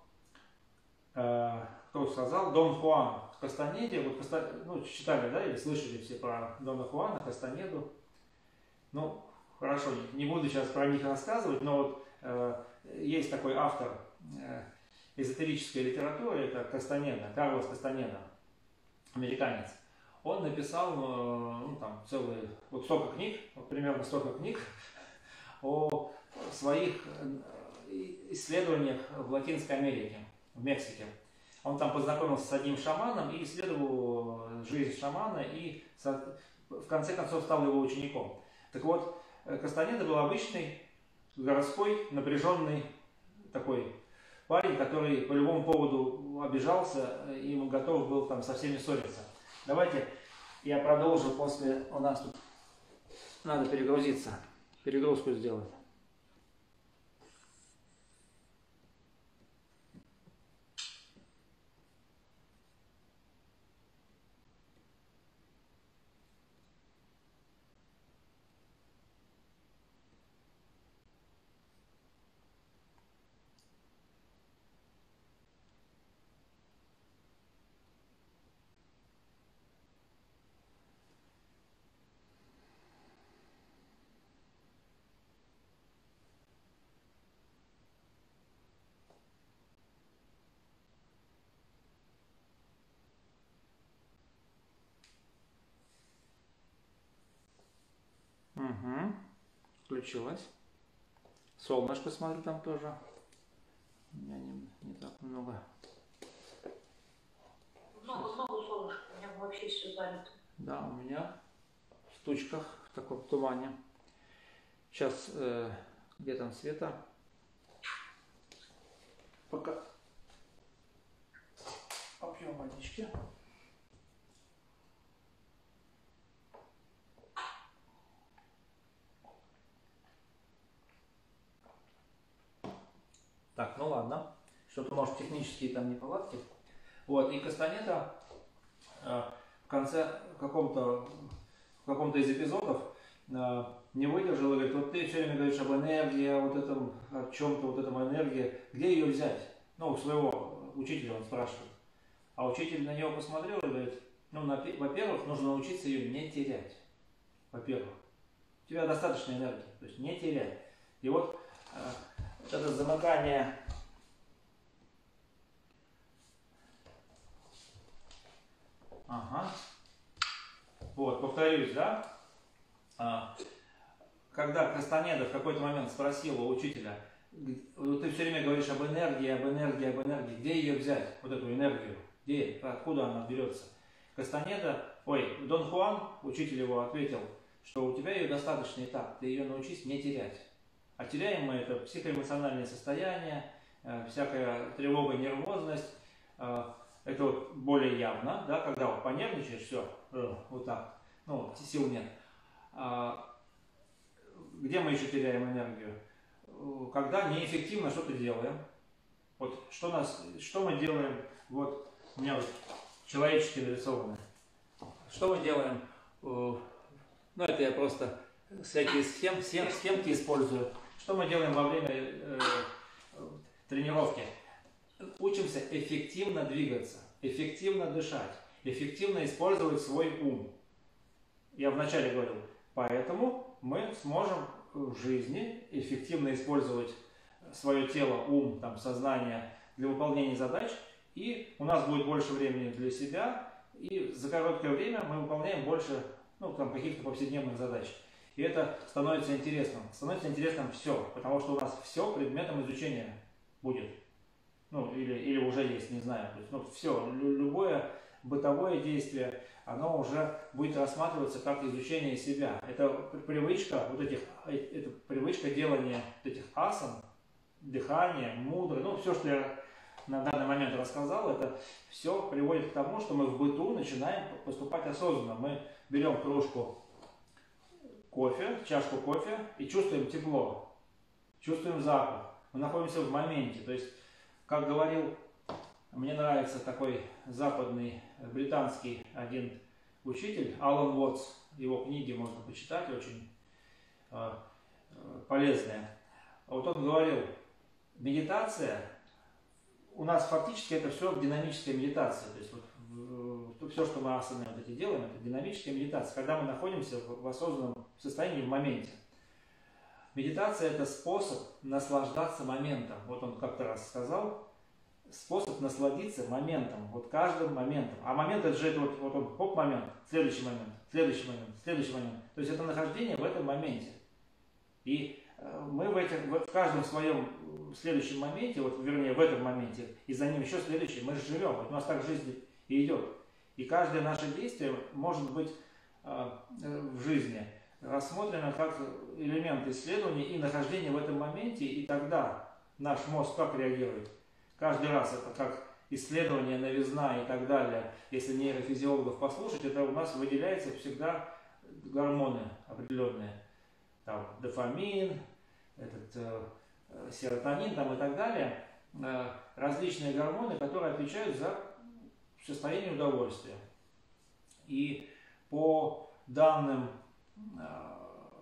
Speaker 1: э, кто сказал, Дон Хуан в Кастанеде, вот, ну, читали, да, или слышали все про Дона Хуана, Кастанеду. Ну, хорошо, не буду сейчас про них рассказывать, но вот э, есть такой автор э, эзотерической литературы, это Кастанеда, Карлос Кастанеда, американец. Он написал ну, там, целые, вот столько книг, вот примерно столько книг о своих исследованиях в Латинской Америке, в Мексике. Он там познакомился с одним шаманом и исследовал жизнь шамана, и в конце концов стал его учеником. Так вот, Кастанеда был обычный, городской, напряженный такой парень, который по любому поводу обижался и готов был там со всеми ссориться. Давайте я продолжу после, у нас тут надо перегрузиться, перегрузку сделать. Угу. Включилась. Солнышко, смотрю, там тоже. У меня не, не так много.
Speaker 2: Много-много солнышка. У меня вообще все занято.
Speaker 1: Да, у меня в тучках, в таком тумане. Сейчас, э, где там света? Пока попьем водички. Так, ну ладно. Что-то, может, технические там неполадки. Вот, и Кастанеда э, в конце каком-то в каком-то из эпизодов э, не выдержал и говорит, вот ты все время говоришь об энергии, о вот этом, о чем-то, вот этом энергии, где ее взять? Ну, у своего учителя он спрашивает. А учитель на него посмотрел и говорит, ну, во-первых, нужно научиться ее не терять. Во-первых, у тебя достаточно энергии, то есть не терять. И вот э, Вот это замыкание. Ага. Вот, повторюсь, да? А, когда Кастанеда в какой-то момент спросил у учителя, ты все время говоришь об энергии, об энергии, об энергии, где ее взять, вот эту энергию, где, откуда она берется? Кастанеда, ой, Дон Хуан, учитель его, ответил, что у тебя ее достаточно и так, ты ее научись не терять. А теряем мы это психоэмоциональное состояние, всякая тревога, нервозность, это вот более явно, да, когда вот понервничаешь, все, вот так, ну, сил нет. Где мы еще теряем энергию? Когда неэффективно что-то делаем. Вот что, нас, что мы делаем, вот у меня вот человечески нарисовано. Что мы делаем? Ну, это я просто всякие схем, схем, схемки использую. Что мы делаем во время э, тренировки? Учимся эффективно двигаться, эффективно дышать, эффективно использовать свой ум. Я вначале говорил, поэтому мы сможем в жизни эффективно использовать свое тело, ум, там, сознание для выполнения задач, и у нас будет больше времени для себя, и за короткое время мы выполняем больше, ну, там, каких-то повседневных задач. И это становится интересным. Становится интересным все, потому что у нас все предметом изучения будет. Ну, или, или уже есть, не знаю. То есть, ну, все, любое бытовое действие, оно уже будет рассматриваться как изучение себя. Это привычка, вот этих, это привычка делания вот этих асан, дыхания, мудры, ну, все, что я на данный момент рассказал, это все приводит к тому, что мы в быту начинаем поступать осознанно. Мы берем кружку кофе, чашку кофе и чувствуем тепло, чувствуем запах. Мы находимся в моменте. То есть, как говорил, мне нравится такой западный, британский один учитель, Алан Уотс. Его книги можно почитать, очень э, полезные. Вот он говорил, медитация, у нас фактически это все динамическая медитация. То есть, вот, все, что мы асаны вот эти делаем, это динамическая медитация, когда мы находимся в, в осознанном состоянии, в моменте. Медитация – это способ наслаждаться моментом. Вот он как-то раз сказал, способ насладиться моментом, вот каждым моментом. А момент это же это вот, вот он, хоп, момент, следующий момент, следующий момент, следующий момент. То есть это нахождение в этом моменте. И мы в, этих, в каждом своем следующем моменте, вот вернее в этом моменте, и за ним еще следующий, мы же живем. Вот у нас так жизнь и идет. И каждое наше действие может быть э, в жизни рассмотрено как элемент исследования и нахождения в этом моменте, и тогда наш мозг как реагирует? Каждый раз это как исследование, новизна и так далее. Если нейрофизиологов послушать, это у нас выделяется всегда гормоны определенные. Там дофамин, этот, э, серотонин там, и так далее. Э, различные гормоны, которые отвечают за состояние удовольствия. И по данным, э,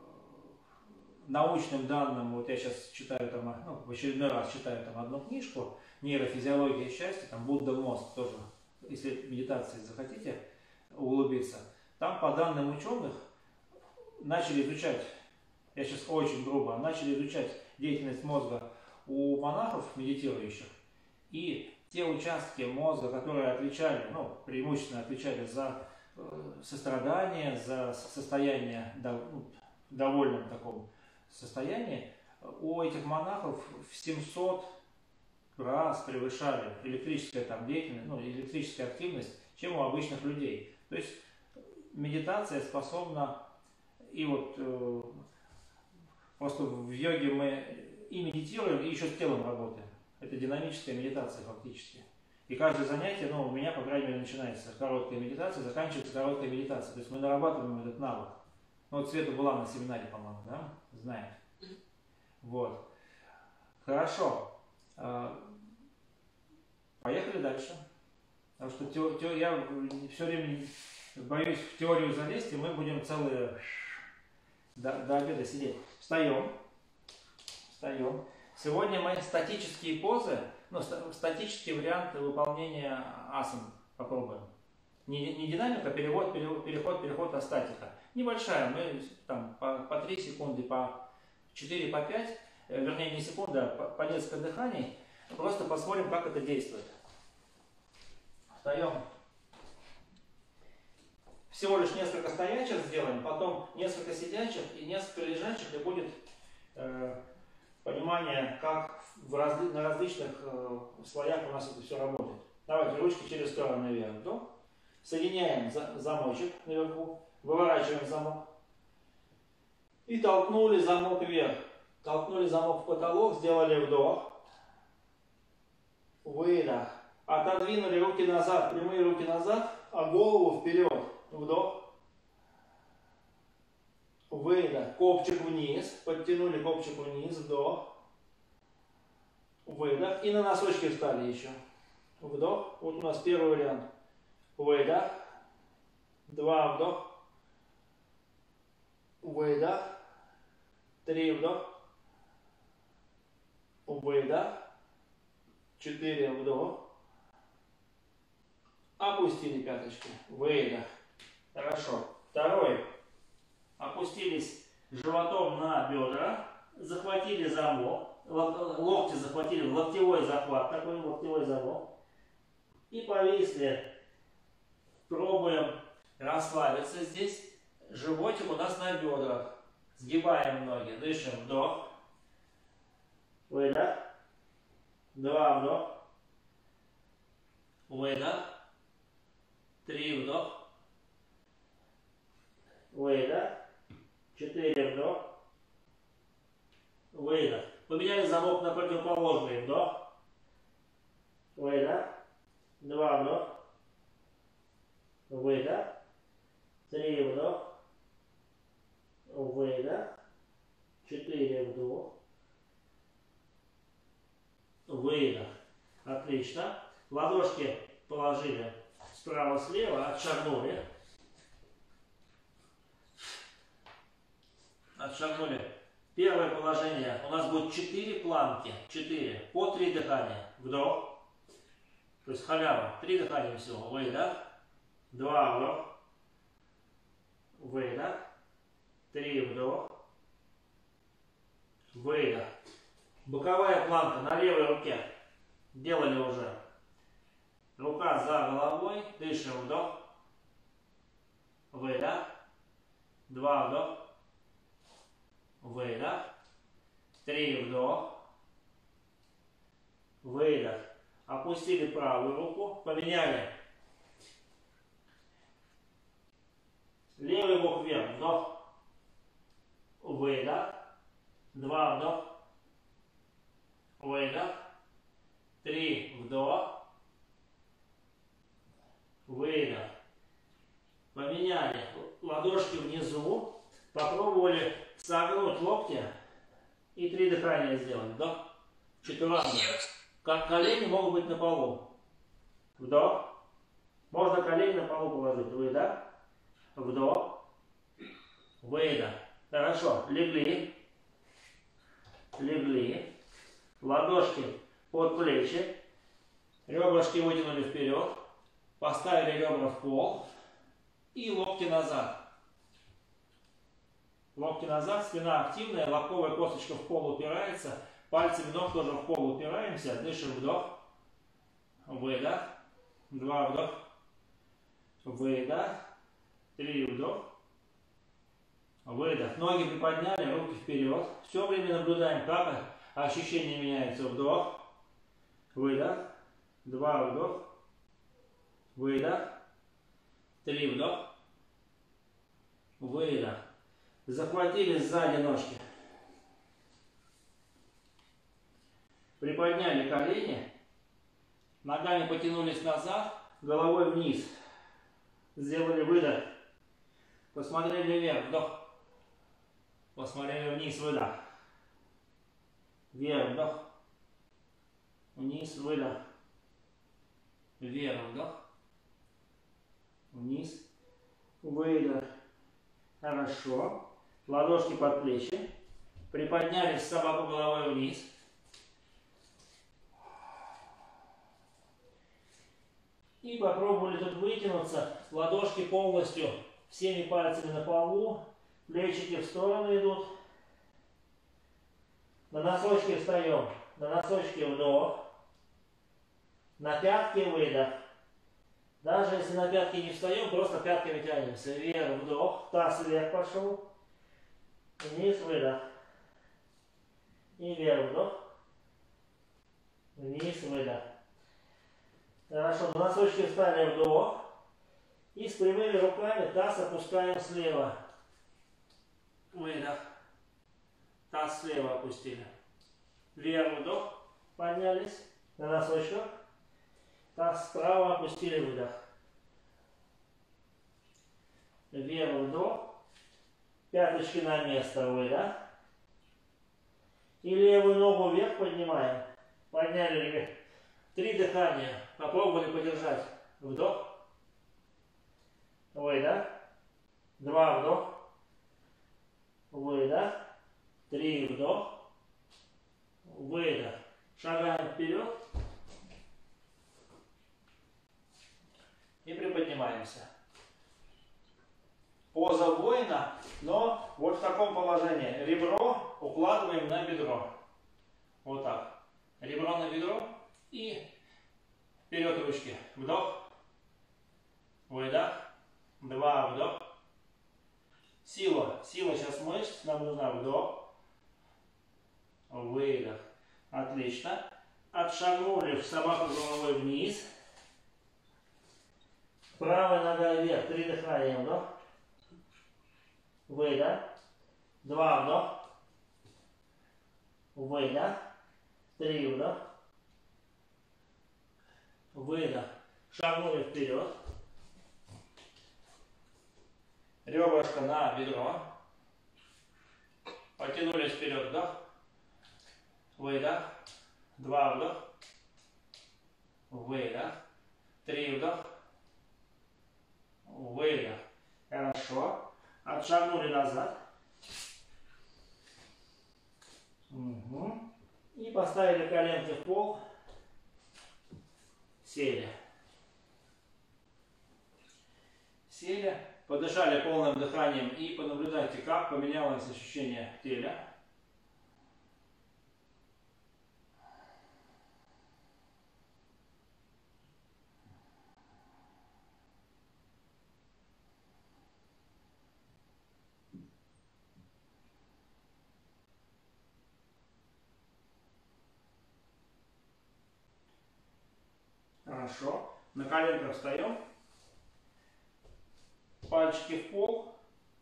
Speaker 1: научным данным, вот я сейчас читаю там, ну, в очередной раз читаю там одну книжку, «Нейрофизиология счастья», там Будда мозг тоже, если медитации захотите углубиться, там по данным ученых начали изучать, я сейчас очень грубо, начали изучать деятельность мозга у монахов медитирующих, и те участки мозга, которые отвечали, ну, преимущественно отвечали за э, сострадание, за состояние дов, ну, довольном таком состоянии, у этих монахов в семьсот раз превышали электрическая там деятельность, ну, электрическая активность, чем у обычных людей. То есть медитация способна, и вот э, просто в йоге мы и медитируем, и еще с телом работаем. Это динамическая медитация фактически. И каждое занятие, ну, у меня, по крайней мере, начинается короткая медитация, заканчивается короткая медитация. То есть мы нарабатываем этот навык. Ну, вот Света была на семинаре, по-моему, да? Знает. Вот. Хорошо. Поехали дальше. Потому что те, те, я все время боюсь в теорию залезть, и мы будем целые до, до обеда сидеть. Встаем. Встаем. Сегодня мы статические позы, ну, статические варианты выполнения асан попробуем. Не, не динамика, перевод, переход, переход, переход, а статика. Небольшая, мы там по, по три секунды, по четыре, по пять. вернее не секунда, а по, по несколько дыханий. Просто посмотрим, как это действует. Встаем. Всего лишь несколько стоячих сделаем, потом несколько сидячих и несколько лежачих, и будет э, понимание, как в разли, на различных э, слоях у нас это все работает. Давайте ручки через стороны вверх. Вдох. Соединяем за, замочек наверху, выворачиваем замок. И толкнули замок вверх. Толкнули замок в потолок, сделали вдох. Выдох. Отодвинули руки назад, прямые руки назад, а голову вперед. Вдох. Выдох. Копчик вниз. Подтянули копчик вниз. Вдох. Выдох. И на носочки встали еще. Вдох. Вот у нас первый вариант. Выдох. Два вдох. Выдох. Три вдох. Выдох. Четыре вдох. Опустили пяточки. Выдох. Хорошо. Второй. Опустились животом на бедра. Захватили замок. Локти захватили в локтевой захват. Такой локтевой замок. И повисли. Пробуем расслабиться здесь. Животик у нас на бедрах. Сгибаем ноги. Дышим. Вдох. Выдох. Два вдох. Выдох. Три вдох. Выдох. Четыре вдох. Выдох. Поменяли замок на противоположный. Вдох. Выдох. Два вдох. Выдох. Три вдох. Выдох. Четыре вдох. Выдох. Отлично. Ладошки положили справа-слева, отшагнули. Отшагнули. Первое положение. У нас будет четыре планки. четыре. По три дыхания. Вдох. То есть халява. три дыхания всего. Выдох. два вдох. Выдох. три вдох. Выдох. Боковая планка на левой руке. Делали уже. Рука за головой. Дышим. Вдох. Выдох. два вдох. Выдох. Три вдох. Выдох. Опустили правую руку. Поменяли. Левый бок вверх. Вдох. Выдох. Два вдох. Выдох. Три вдох. Выдох. Поменяли. Ладошки внизу. Попробовали согнуть локти. И три дыхания сделать. Вдох. Четвертый. Как колени могут быть на полу. Вдох. Можно колени на полу положить. Выдох. Вдох. Выдох. Хорошо. Легли. Легли. Ладошки под плечи. Ребрышки вытянули вперед. Поставили ребра в пол. И локти назад. Локти назад. Спина активная. Лобковая косточка в пол упирается. Пальцами ног тоже в пол упираемся. Дышим. Вдох. Выдох. Два вдох. Выдох. Три вдох. Выдох. Ноги приподняли, руки вперед. Все время наблюдаем, как ощущения меняются. Вдох. Выдох. Два вдох. Выдох. Три вдох. Выдох. Захватили сзади ножки. Приподняли колени. Ногами потянулись назад. Головой вниз. Сделали выдох. Посмотрели вверх. Вдох. Посмотрели вниз. Выдох. Вверх. Вдох. Вниз. Выдох. Вверх. Вдох. Вниз. Выдох. Хорошо. Ладошки под плечи. Приподнялись, собаку головой вниз. И попробовали тут вытянуться. Ладошки полностью всеми пальцами на полу. Плечики в сторону идут.
Speaker 3: На носочки встаем. На носочки вдох. На пятки выдох. Даже если на пятки не встаем, просто пятками тянемся. Вверх, вдох. Таз вверх пошел. Вниз, выдох. И вверх, вдох. Вниз, выдох. Хорошо. На носочки встали, вдох. И с прямыми руками таз опускаем слева. Выдох. Таз слева опустили. Вверх, вдох. Поднялись. На носочках. Таз справа опустили, выдох. Вверх, вдох. Пяточки на место, выдох. И левую ногу вверх поднимаем. Подняли вверх. Три дыхания. Попробовали подержать. Вдох. Выдох. Два вдох. Выдох. Три вдох. Выдох. Шагаем вперед. И приподнимаемся. Поза воина, но вот в таком положении. Ребро укладываем на бедро. Вот так. Ребро на бедро и вперед ручки. Вдох. Выдох. Два вдох. Сила. Сила сейчас мышц. Нам нужна вдох. Выдох. Отлично. Отшагнули в собаку головой вниз. Правая нога вверх. Три дыхания. Вдох. Выдох. Два вдох. Выдох. Три вдох. Выдох. Шагнули вперед. Ребрышко на бедро. Потянулись вперед. Вдох. Выдох. Два вдох. Выдох. Три вдох. Выдох. Хорошо. Отшагнули назад. Угу. И поставили коленки в пол. Сели. Сели. Подышали полным дыханием и понаблюдайте, как поменялось ощущение в теле. Хорошо. На коленках встаем. Пальчики в пол.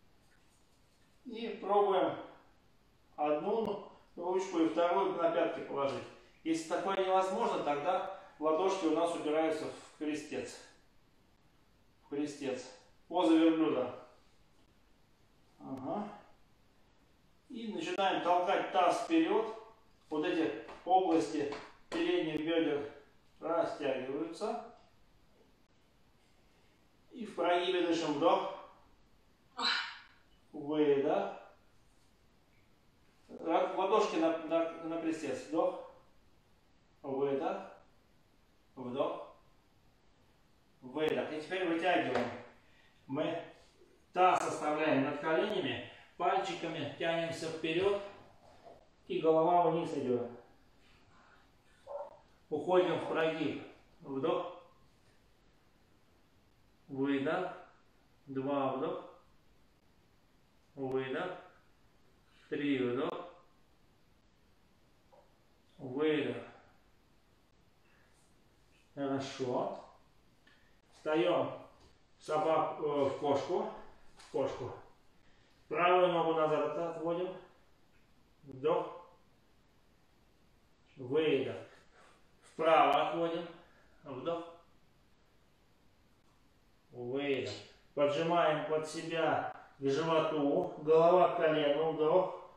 Speaker 3: И пробуем одну ручку и вторую на пятки положить. Если такое невозможно, тогда ладошки у нас убираются в крестец. В крестец. Поза верблюда. Ага. И начинаем толкать таз вперед. Вот эти области передних бедер растягиваются. И в прогибе дышим. Вдох. Выдох. Ладошки на, на, на крестец. Вдох. Выдох. Вдох. Выдох. И теперь вытягиваем. Мы таз оставляем над коленями. Пальчиками тянемся вперед. И голова вниз идет. Уходим в прогиб. Вдох. Выдох. Два вдох. Выдох. Три вдох. Выдох. Хорошо. Встаем в, собак, э, в кошку. В кошку. Правую ногу назад отводим. Вдох. Выдох. Вправо отводим. Вдох. Выдох. Поджимаем под себя к животу. Голова к колену. Вдох.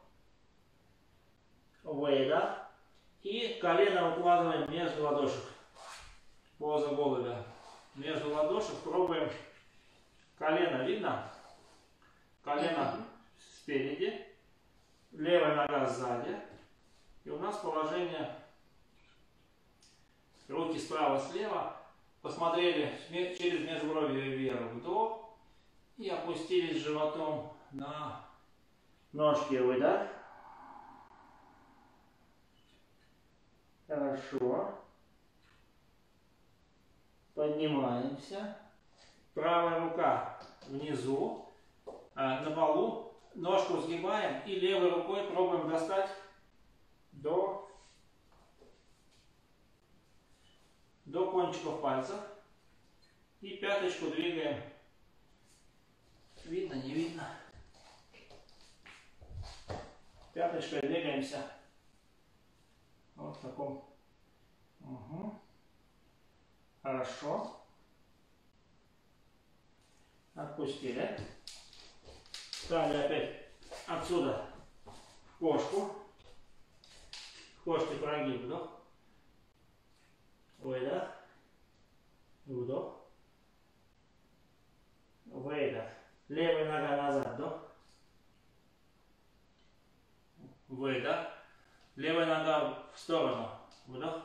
Speaker 3: Выдох. И колено укладываем между ладошек. Поза голубя. Между ладошек пробуем. Колено видно? Колено спереди. Левая нога сзади. И у нас положение руки справа-слева. Посмотрели через межбровье вверх, вдох. И опустились животом на ножки. Выдох. Хорошо. Поднимаемся. Правая рука внизу, а, на полу. Ножку сгибаем и левой рукой пробуем достать до, до кончиков пальцев. И пяточку двигаем. Видно, не видно? Пяточкой двигаемся. Вот в таком. Угу. Хорошо. Отпустили. Стали опять отсюда в кошку. В кошке прогиб, вдох. Выдох. Вдох. Выдох. Левая нога назад, вдох. Выдох. Левая нога в сторону. Вдох.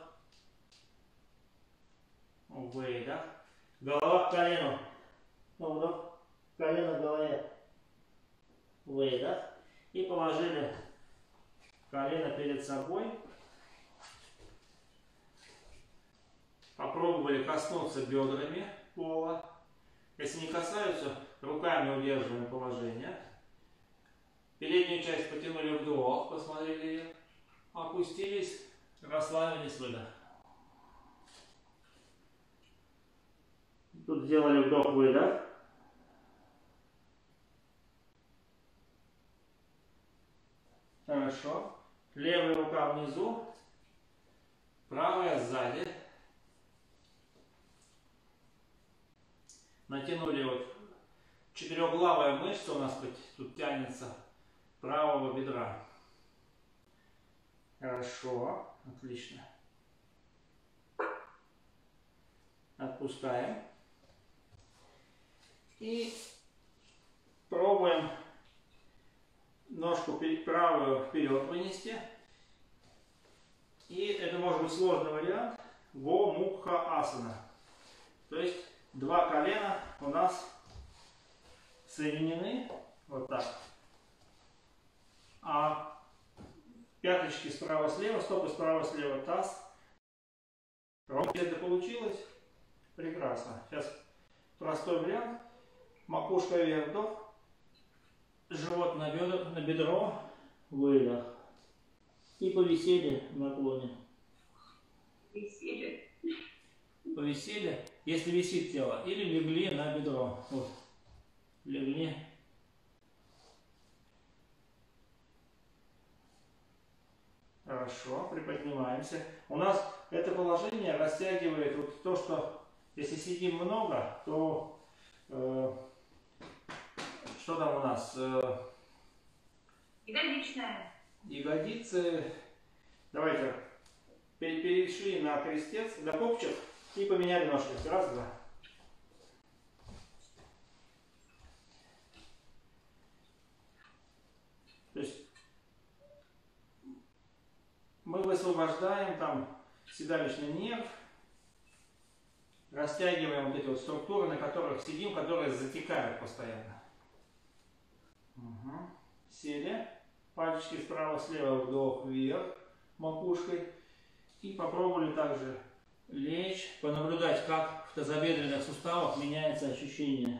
Speaker 3: Выдох. Голова к колену. Вдох. Колено к голове. Выдох. И положили колено перед собой. Попробовали коснуться бедрами пола. Если не касаются, руками удерживаем положение. Переднюю часть потянули вдох, посмотрели ее. Опустились, расслабились, выдох. Тут сделали вдох-выдох. Хорошо. Левая рука внизу, правая сзади. Натянули вот четырехглавая мышца у нас тут тянется правого бедра. Хорошо, отлично. Отпускаем. И пробуем ножку правую вперед вынести. И это может быть сложный вариант. Го-мукха асана. То есть два колена у нас соединены вот так. А пяточки справа-слева, стопы справа-слева, таз. Ровно это получилось. Прекрасно. Сейчас простой вариант. Макушка вверх, вдох. Живот на бедро, на бедро, выдох. И повисели в наклоне.
Speaker 2: Веселье.
Speaker 3: Повисели, если висит тело. Или легли на бедро. Вот. Легли. Хорошо, приподнимаемся. У нас это положение растягивает вот то, что если сидим много, то э, что там у нас? Э,
Speaker 2: Ягодичная.
Speaker 3: Ягодицы. Давайте перешли на крестец, на копчик и поменяли ножки. Раз, два. То есть мы высвобождаем там седалищный нерв, растягиваем вот эти вот структуры, на которых сидим, которые затекают постоянно. Угу. Сели. Пальчики справа-слева, вдох вверх макушкой. И попробовали также лечь, понаблюдать, как в тазобедренных суставах меняется ощущение.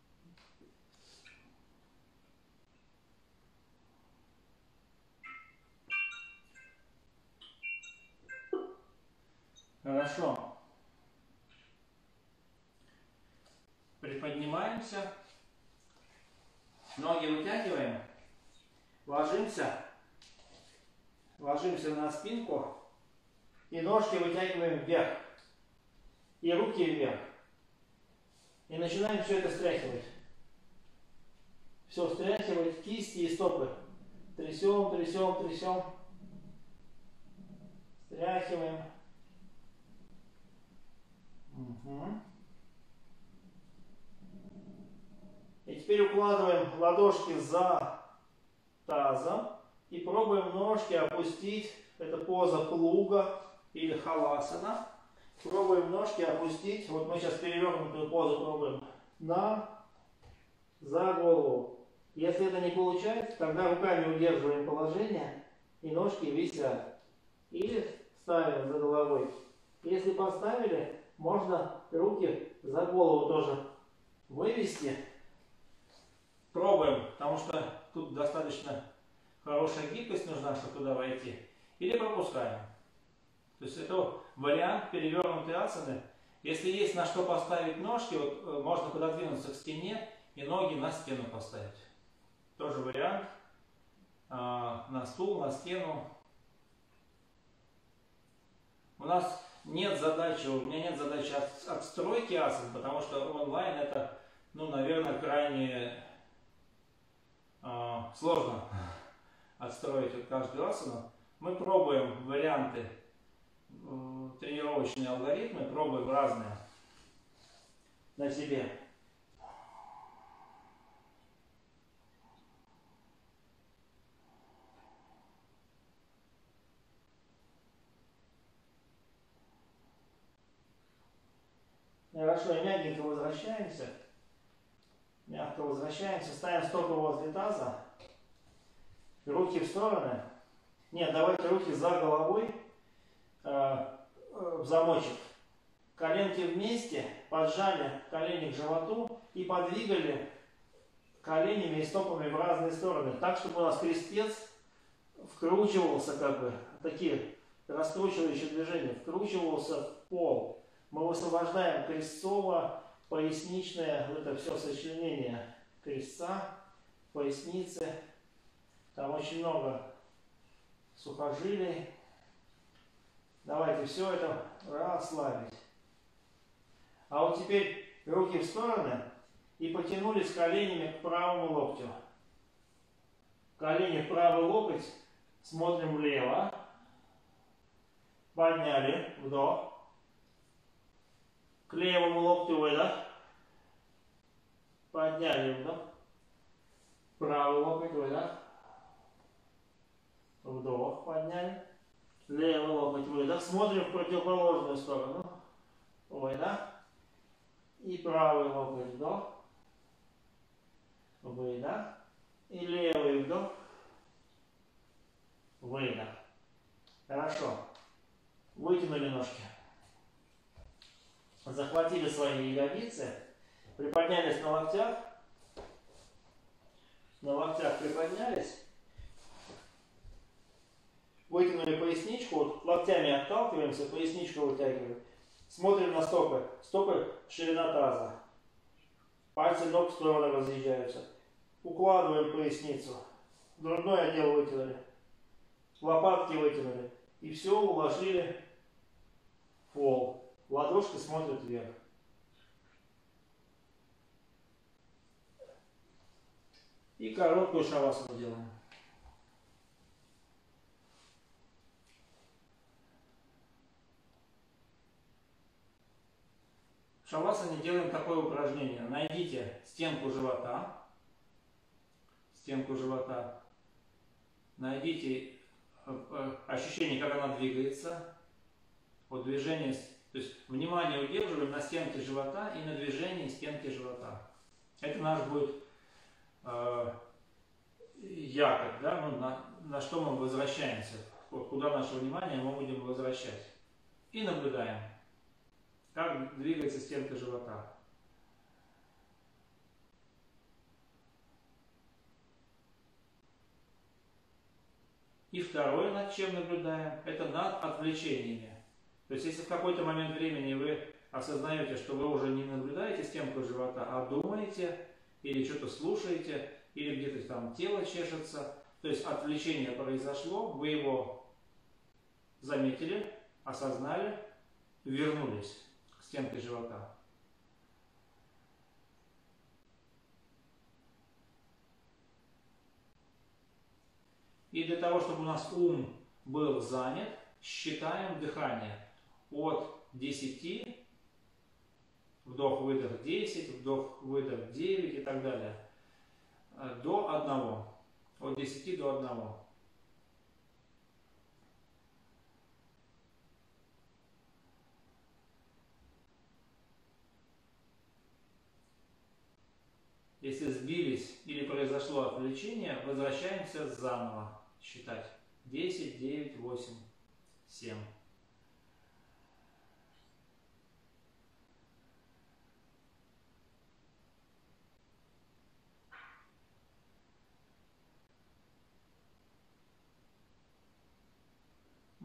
Speaker 3: Хорошо. Приподнимаемся. Ноги вытягиваем. Ложимся. Ложимся на спинку. И ножки вытягиваем вверх. И руки вверх. И начинаем все это стряхивать. Все стряхивать. Кисти и стопы. Трясем, трясем, трясем. Стряхиваем. Угу. И теперь укладываем ладошки за тазом и пробуем ножки опустить. Это поза плуга или халасана. Пробуем ножки опустить. Вот мы сейчас перевернутую позу пробуем. На, за голову. Если это не получается, тогда руками удерживаем положение и ножки висят. Или ставим за головой. Если поставили, можно руки за голову тоже вывести. Пробуем, потому что тут достаточно хорошая гибкость нужна, чтобы туда войти. Или пропускаем. То есть это вариант перевернутой асаны. Если есть на что поставить ножки, вот можно пододвинуться к стене и ноги на стену поставить. Тоже вариант. А, на стул, на стену. У нас нет задачи, у меня нет задачи от, отстройки асан, потому что онлайн это, ну, наверное, крайне э, сложно отстроить вот каждую асану. Мы пробуем варианты, э, тренировочные алгоритмы, пробуем разные на себе. Хорошо, и мягенько возвращаемся. Мягко возвращаемся. Ставим стопы возле таза. Руки в стороны. Нет, давайте руки за головой э, э, в замочек. Коленки вместе. Поджали колени к животу и подвигали коленями и стопами в разные стороны. Так, чтобы у нас крестец вкручивался, как бы, такие раскручивающие движения, вкручивался в пол. Мы высвобождаем крестцово-поясничное, вот это все сочленение крестца, поясницы. Там очень много сухожилий. Давайте все это расслабить. А вот теперь руки в стороны и потянулись коленями к правому локтю. Колени в правый локоть, смотрим влево. Подняли, вдох. К левому локтю выдох. Подняли вдох. Правый локоть выдох. Вдох, подняли. Левый локоть выдох. Смотрим в противоположную сторону. Выдох. И правый локоть вдох. Выдох. И левый вдох. Выдох. Хорошо. Вытянули ножки. Захватили свои ягодицы, приподнялись на локтях, на локтях приподнялись, вытянули поясничку, вот локтями отталкиваемся, поясничку вытягиваем, смотрим на стопы, стопы ширина таза, пальцы ног в стороны разъезжаются, укладываем поясницу, грудной отдел вытянули, лопатки вытянули и все уложили в пол. Ладошки смотрят вверх. И короткую шавасану делаем. В шавасане делаем такое упражнение. Найдите стенку живота. Стенку живота. Найдите ощущение, как она двигается. Вот движение. То есть внимание удерживаем на стенке живота и на движении стенки живота. Это наш будет э, якорь, да? Ну, на, на что мы возвращаемся. Вот куда наше внимание мы будем возвращать. И наблюдаем, как двигается стенка живота. И второе, над чем наблюдаем, это над отвлечениями. То есть, если в какой-то момент времени вы осознаете, что вы уже не наблюдаете стенку живота, а думаете, или что-то слушаете, или где-то там тело чешется, то есть отвлечение произошло, вы его заметили, осознали, вернулись к стенке живота. И для того, чтобы у нас ум был занят, считаем дыхание. От десяти, вдох-выдох десять, вдох-выдох девять и так далее, до одного. От десяти до одного. Если сбились или произошло отвлечение, возвращаемся заново считать. десять, девять, восемь, семь.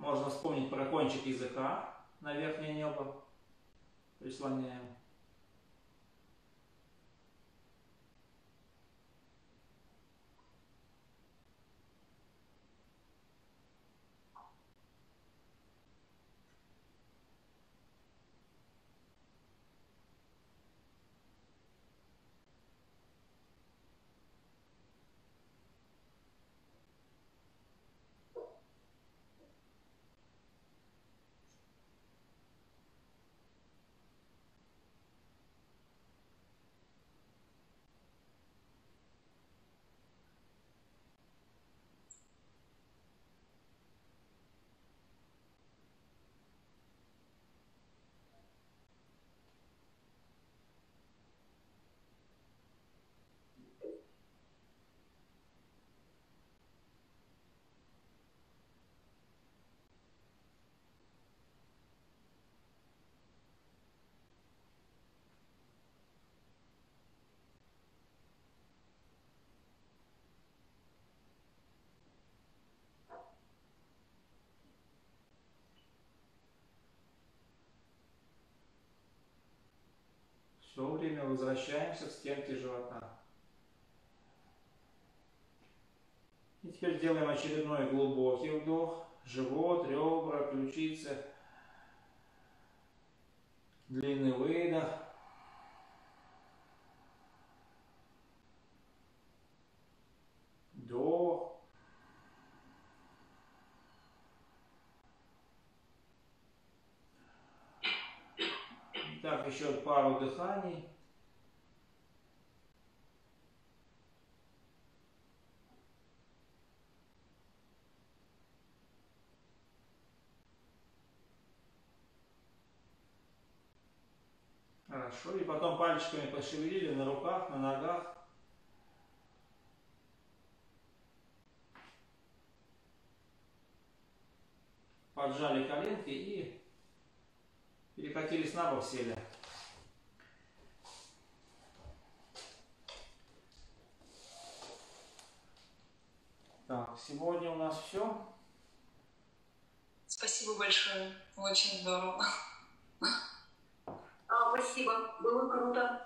Speaker 3: Можно вспомнить про кончик языка на верхнее небо. Прислоняем. Все время возвращаемся к стенке живота. И теперь делаем очередной глубокий вдох. Живот, ребра, ключицы. Длинный выдох. Вдох. Так, еще пару дыханий. Хорошо. И потом пальчиками пошевелили на руках, на ногах. Поджали коленки и перекатились на бок, сели. Так, сегодня у нас все.
Speaker 4: Спасибо большое. Очень здорово.
Speaker 2: А, спасибо, было круто.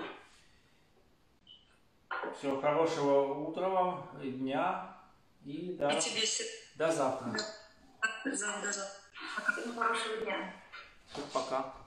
Speaker 3: Всего хорошего утра вам, и дня. И до,
Speaker 4: И тебе все.
Speaker 3: до завтра.
Speaker 4: До завтра.
Speaker 2: Хорошего дня.
Speaker 3: Всё, пока.